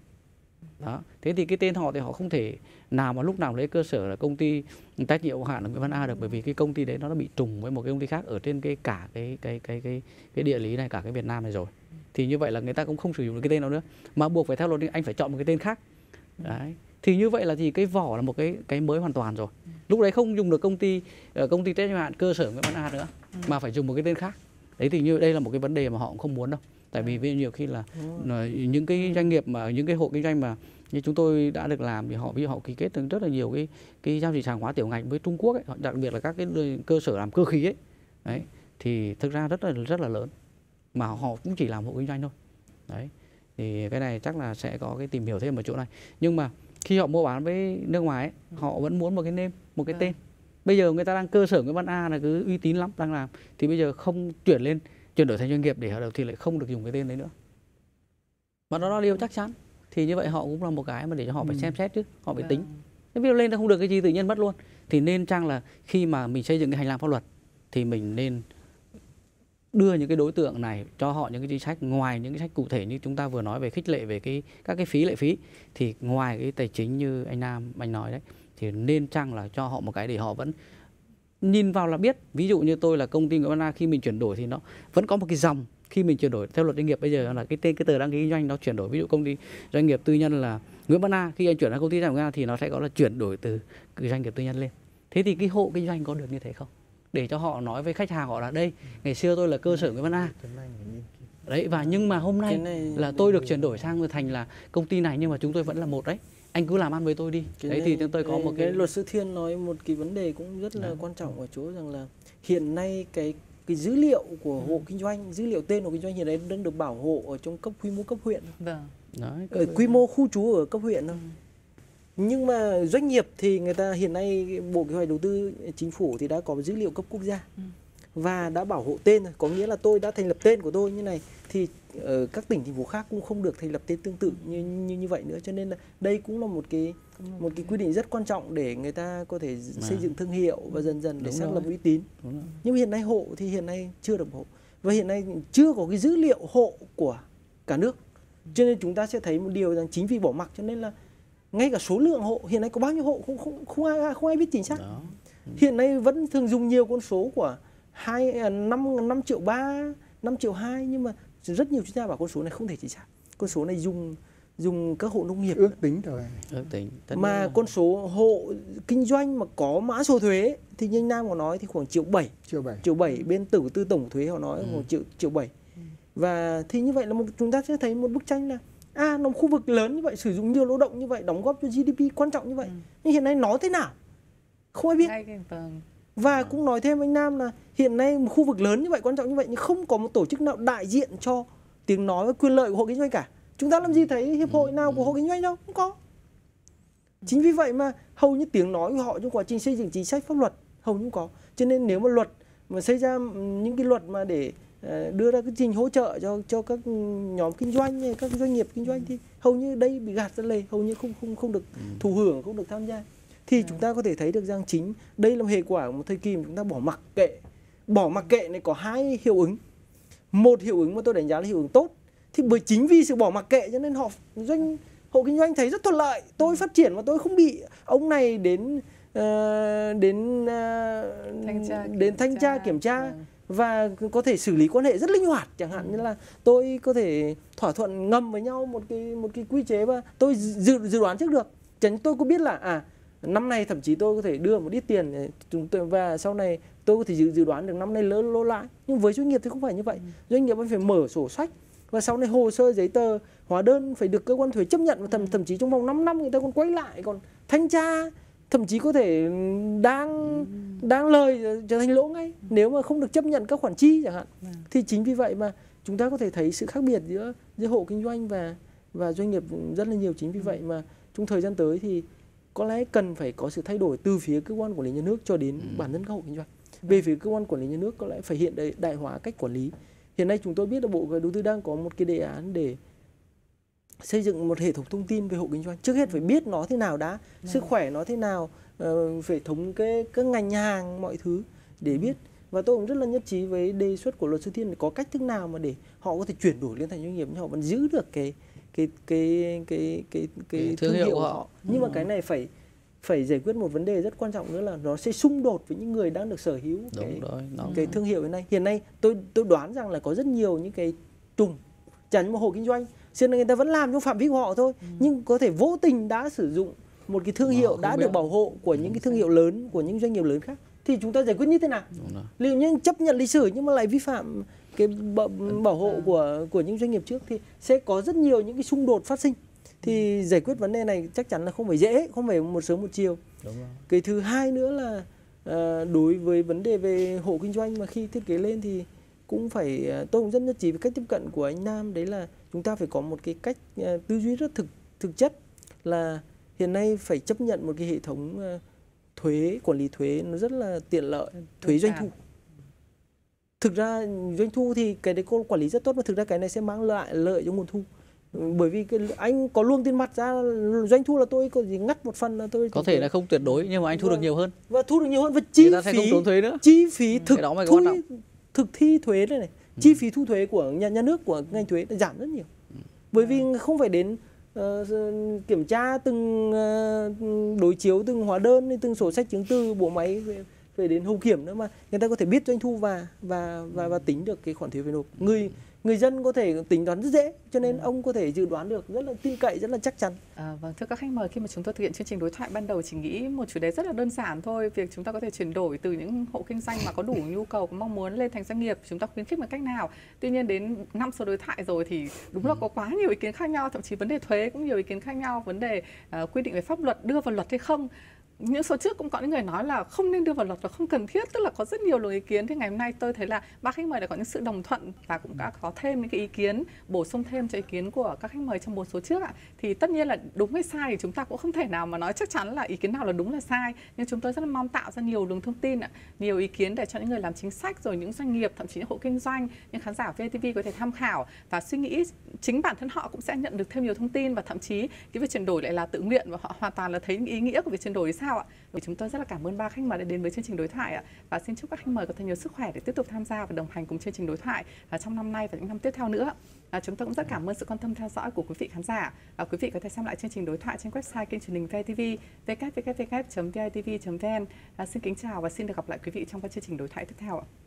Đó. Thế thì cái tên họ thì họ không thể nào mà lúc nào lấy cơ sở là công ty trách nhiệm hữu hạn là Nguyễn Văn A được, bởi vì cái công ty đấy nó đã bị trùng với một cái công ty khác ở trên cái cả cái cái cái cái cái địa lý này, cả cái Việt Nam này rồi. Thì như vậy là người ta cũng không sử dụng được cái tên đó nữa, mà buộc phải theo luật anh phải chọn một cái tên khác. Đấy. Thì như vậy là thì cái vỏ là một cái cái mới hoàn toàn rồi. Lúc đấy không dùng được công ty công ty trách nhiệm hữu hạn cơ sở Nguyễn Văn A nữa, mà phải dùng một cái tên khác. Đấy thì như đây là một cái vấn đề mà họ cũng không muốn đâu. Tại vì ví dụ nhiều khi là những cái doanh nghiệp mà những cái hộ kinh doanh mà như chúng tôi đã được làm thì họ ví dụ họ ký kết rất là nhiều cái cái giao dịch hàng hóa tiểu ngạch với Trung Quốc ấy, đặc biệt là các cái cơ sở làm cơ khí ấy. Đấy thì thực ra rất là rất là lớn, mà họ cũng chỉ làm hộ kinh doanh thôi. Đấy thì cái này chắc là sẽ có cái tìm hiểu thêm ở chỗ này. Nhưng mà khi họ mua bán với nước ngoài ấy, họ vẫn muốn một cái name, một cái tên. Bây giờ người ta đang cơ sở Nguyễn Văn A là cứ uy tín lắm đang làm, thì bây giờ không chuyển lên chuyển đổi thành doanh nghiệp để ở đầu thì lại không được dùng cái tên đấy nữa, mà nó là điều chắc chắn. Thì như vậy họ cũng là một cái mà để cho họ phải xem xét chứ, họ phải tính. Nếu ví dụ lên nó không được cái gì tự nhiên mất luôn, thì nên chăng là khi mà mình xây dựng cái hành lang pháp luật thì mình nên đưa những cái đối tượng này cho họ những cái chính sách, ngoài những cái chính sách cụ thể như chúng ta vừa nói về khích lệ về cái các cái phí lệ phí, thì ngoài cái tài chính như anh Nam anh nói đấy, thì nên chăng là cho họ một cái để họ vẫn nhìn vào là biết. Ví dụ như tôi là công ty Nguyễn Văn A, khi mình chuyển đổi thì nó vẫn có một cái dòng, khi mình chuyển đổi theo luật doanh nghiệp bây giờ là cái tên cái tờ đăng ký kinh doanh nó chuyển đổi. Ví dụ công ty doanh nghiệp tư nhân là Nguyễn Văn A, khi anh chuyển sang công ty doanh nghiệp Nguyễn Văn A thì nó sẽ có là chuyển đổi từ doanh nghiệp tư nhân lên. Thế thì cái hộ kinh doanh có được như thế không? Để cho họ nói với khách hàng họ là đây, ngày xưa tôi là cơ sở Nguyễn Văn A. Đấy, và nhưng mà hôm nay này là tôi được chuyển đổi sang thành là công ty này nhưng mà chúng tôi vẫn là một đấy. Anh cứ làm ăn với tôi đi. Cái đấy này, thì chúng tôi có một cái, cái luật sư Thiên nói một cái vấn đề cũng rất là Đấy. quan trọng ở chỗ rằng là hiện nay cái cái dữ liệu của hộ kinh doanh, dữ liệu tên hộ kinh doanh hiện nay đang được bảo hộ ở trong cấp quy mô cấp huyện. Vâng. Đấy, ở quy mô khu trú ở cấp huyện thôi. Ừ. Nhưng mà doanh nghiệp thì người ta hiện nay Bộ Kế hoạch Đầu tư Chính phủ thì đã có dữ liệu cấp quốc gia. Ừ. Và đã bảo hộ tên rồi, có nghĩa là tôi đã thành lập tên của tôi như này thì ở các tỉnh thành phố khác cũng không được thành lập tên tương tự như như như vậy nữa, cho nên là đây cũng là một cái một cái quy định rất quan trọng để người ta có thể mà. xây dựng thương hiệu và dần dần để xác lập uy tín. Nhưng hiện nay hộ thì hiện nay chưa được hộ và hiện nay chưa có cái dữ liệu hộ của cả nước, cho nên chúng ta sẽ thấy một điều rằng chính vì bỏ mặc cho nên là ngay cả số lượng hộ hiện nay có bao nhiêu hộ không không không ai không ai biết chính xác. Đó. Hiện nay vẫn thường dùng nhiều con số của hai năm năm triệu ba, năm triệu hai, nhưng mà rất nhiều chuyên gia bảo con số này không thể chính xác. Con số này dùng dùng các hộ nông nghiệp ước tính thôi. Ước tính. Mà là... con số hộ kinh doanh mà có mã số thuế thì như anh Nam có nói thì khoảng triệu bảy. Triệu bảy. Triệu bảy bên tử tư tổng thuế họ nói ừ. khoảng triệu triệu bảy. Ừ. Và thì như vậy là một, chúng ta sẽ thấy một bức tranh là à nó khu vực lớn như vậy, sử dụng nhiều lao động như vậy, đóng góp cho giê đê pê quan trọng như vậy. Ừ. Nhưng hiện nay nói thế nào? Không ai biết. Vâng. Và à. cũng nói thêm anh Nam là hiện nay một khu vực lớn như vậy, quan trọng như vậy nhưng không có một tổ chức nào đại diện cho tiếng nói và quyền lợi của hộ kinh doanh cả. Chúng ta làm gì thấy hiệp hội nào của hộ kinh doanh đâu, không có. Chính vì vậy mà hầu như tiếng nói của họ trong quá trình xây dựng chính sách pháp luật hầu như không có. Cho nên nếu mà luật mà xây ra những cái luật mà để đưa ra cái trình hỗ trợ cho cho các nhóm kinh doanh, các doanh nghiệp kinh doanh thì hầu như đây bị gạt ra lề, hầu như không không không được thụ hưởng, không được tham gia. Thì chúng ta có thể thấy được rằng chính đây là một hệ quả của một thời kỳ mà chúng ta bỏ mặc kệ. Bỏ mặc kệ này có hai hiệu ứng. Một hiệu ứng mà tôi đánh giá là hiệu ứng tốt. Thì bởi chính vì sự bỏ mặc kệ cho nên họ doanh hộ kinh doanh thấy rất thuận lợi. Tôi phát triển mà tôi không bị ông này đến uh, đến uh, thanh tra, đến thanh tra kiểm tra ừ. và có thể xử lý quan hệ rất linh hoạt, chẳng hạn ừ. như là tôi có thể thỏa thuận ngầm với nhau một cái một cái quy chế và tôi dự dự đoán trước được. Chẳng tôi có biết là à năm nay thậm chí tôi có thể đưa một ít tiền chúng tôi và sau này tôi có thể dự dự đoán được năm nay lỗ lỗ lãi. Nhưng với doanh nghiệp thì không phải như vậy. Doanh nghiệp phải mở sổ sách và sau này hồ sơ giấy tờ hóa đơn phải được cơ quan thuế chấp nhận và thậm thậm chí trong vòng năm năm người ta còn quay lại còn thanh tra, thậm chí có thể đang đang lời trở thành lỗ ngay nếu mà không được chấp nhận các khoản chi chẳng hạn. Thì chính vì vậy mà chúng ta có thể thấy sự khác biệt giữa giữa hộ kinh doanh và và doanh nghiệp rất là nhiều. Chính vì vậy mà trong thời gian tới thì có lẽ cần phải có sự thay đổi từ phía cơ quan quản lý nhà nước cho đến ừ. bản thân các hộ kinh doanh. Về phía cơ quan quản lý nhà nước có lẽ phải hiện đại, đại hóa cách quản lý. Hiện nay chúng tôi biết là Bộ Đầu tư đang có một cái đề án để xây dựng một hệ thống thông tin về hộ kinh doanh. Trước hết phải biết nó thế nào đã, ừ. sức khỏe nó thế nào, uh, phải thống kê các ngành hàng mọi thứ để biết. Và tôi cũng rất là nhất trí với đề xuất của luật sư Thiên, có cách thức nào mà để họ có thể chuyển đổi lên thành doanh nghiệp nhưng họ vẫn giữ được cái cái cái cái cái cái thương hiệu của họ. Nhưng mà cái này phải phải giải quyết một vấn đề rất quan trọng nữa là nó sẽ xung đột với những người đang được sở hữu cái, rồi, cái thương hiệu hiện nay. Hiện nay tôi tôi đoán rằng là có rất nhiều những cái trùng chẳng một hộ kinh doanh, cho nên người ta vẫn làm trong phạm vi của họ thôi, ừ. nhưng có thể vô tình đã sử dụng một cái thương mà hiệu đã biết. được bảo hộ của những cái thương hiệu lớn, của những doanh nghiệp lớn khác. Thì chúng ta giải quyết như thế nào? Liệu như chấp nhận lịch sử nhưng mà lại vi phạm cái bảo, bảo hộ của của những doanh nghiệp trước thì sẽ có rất nhiều những cái xung đột phát sinh. Thì giải quyết vấn đề này chắc chắn là không phải dễ, không phải một sớm một chiều. Đúng rồi. Cái thứ hai nữa là à, đối với vấn đề về hộ kinh doanh mà khi thiết kế lên thì cũng phải, tôi cũng rất nhất trí với cách tiếp cận của anh Nam, đấy là chúng ta phải có một cái cách uh, tư duy rất thực thực chất là hiện nay phải chấp nhận một cái hệ thống uh, thuế, quản lý thuế nó rất là tiện lợi, thuế doanh thu. Thực ra doanh thu thì cái đấy cô quản lý rất tốt và thực ra cái này sẽ mang lại lợi cho nguồn thu. Bởi vì cái, anh có luôn tiền mặt ra doanh thu là tôi có gì ngắt một phần là tôi có thể là không tuyệt đối nhưng mà anh thu và, được nhiều hơn và thu được nhiều hơn và chi phí không tốn thuế nữa. Chi phí thực thu, thực thi thuế này này ừ. chi phí thu thuế của nhà nhà nước của ngành thuế giảm rất nhiều ừ. bởi vì không phải đến uh, kiểm tra từng uh, đối chiếu từng hóa đơn từng sổ sách chứng từ bộ máy về, về đến hậu kiểm nữa mà người ta có thể biết doanh thu và và và và tính được cái khoản thuế phải nộp. Người người dân có thể tính toán rất dễ, cho nên ừ. ông có thể dự đoán được rất là tin cậy, rất là chắc chắn. À, vâng, thưa các khách mời, khi mà chúng tôi thực hiện chương trình đối thoại ban đầu chỉ nghĩ một chủ đề rất là đơn giản thôi, việc chúng ta có thể chuyển đổi từ những hộ kinh doanh mà có đủ nhu cầu, có mong muốn lên thành doanh nghiệp, chúng ta khuyến khích bằng cách nào. Tuy nhiên đến năm số đối thoại rồi thì đúng là có quá nhiều ý kiến khác nhau, thậm chí vấn đề thuế cũng nhiều ý kiến khác nhau, vấn đề uh, quy định về pháp luật đưa vào luật hay không. Những số trước cũng có những người nói là không nên đưa vào luật và không cần thiết, tức là có rất nhiều luồng ý kiến. Thì ngày hôm nay tôi thấy là ba khách mời đã có những sự đồng thuận và cũng đã có thêm những cái ý kiến bổ sung thêm cho ý kiến của các khách mời trong bốn số trước ạ. Thì tất nhiên là đúng hay sai thì chúng ta cũng không thể nào mà nói chắc chắn là ý kiến nào là đúng là sai, nhưng chúng tôi rất là mong tạo ra nhiều luồng thông tin ạ, nhiều ý kiến để cho những người làm chính sách, rồi những doanh nghiệp, thậm chí những hộ kinh doanh, những khán giả vê tê vê có thể tham khảo và suy nghĩ. Chính bản thân họ cũng sẽ nhận được thêm nhiều thông tin, và thậm chí cái việc chuyển đổi lại là tự nguyện và họ hoàn toàn là thấy những ý nghĩa của việc chuyển đổi sao ạ. Vì chúng tôi rất là cảm ơn ba khách mời đã đến với chương trình đối thoại ạ, và xin chúc các khách mời có thêm nhiều sức khỏe để tiếp tục tham gia và đồng hành cùng chương trình đối thoại trong năm nay và những năm tiếp theo nữa. À, chúng tôi cũng rất cảm ơn sự quan tâm theo dõi của quý vị khán giả. À, quý vị có thể xem lại chương trình đối thoại trên website kênh truyền hình vê tê vê w w w chấm v i t v chấm v n. À, xin kính chào và xin được gặp lại quý vị trong các chương trình đối thoại tiếp theo ạ.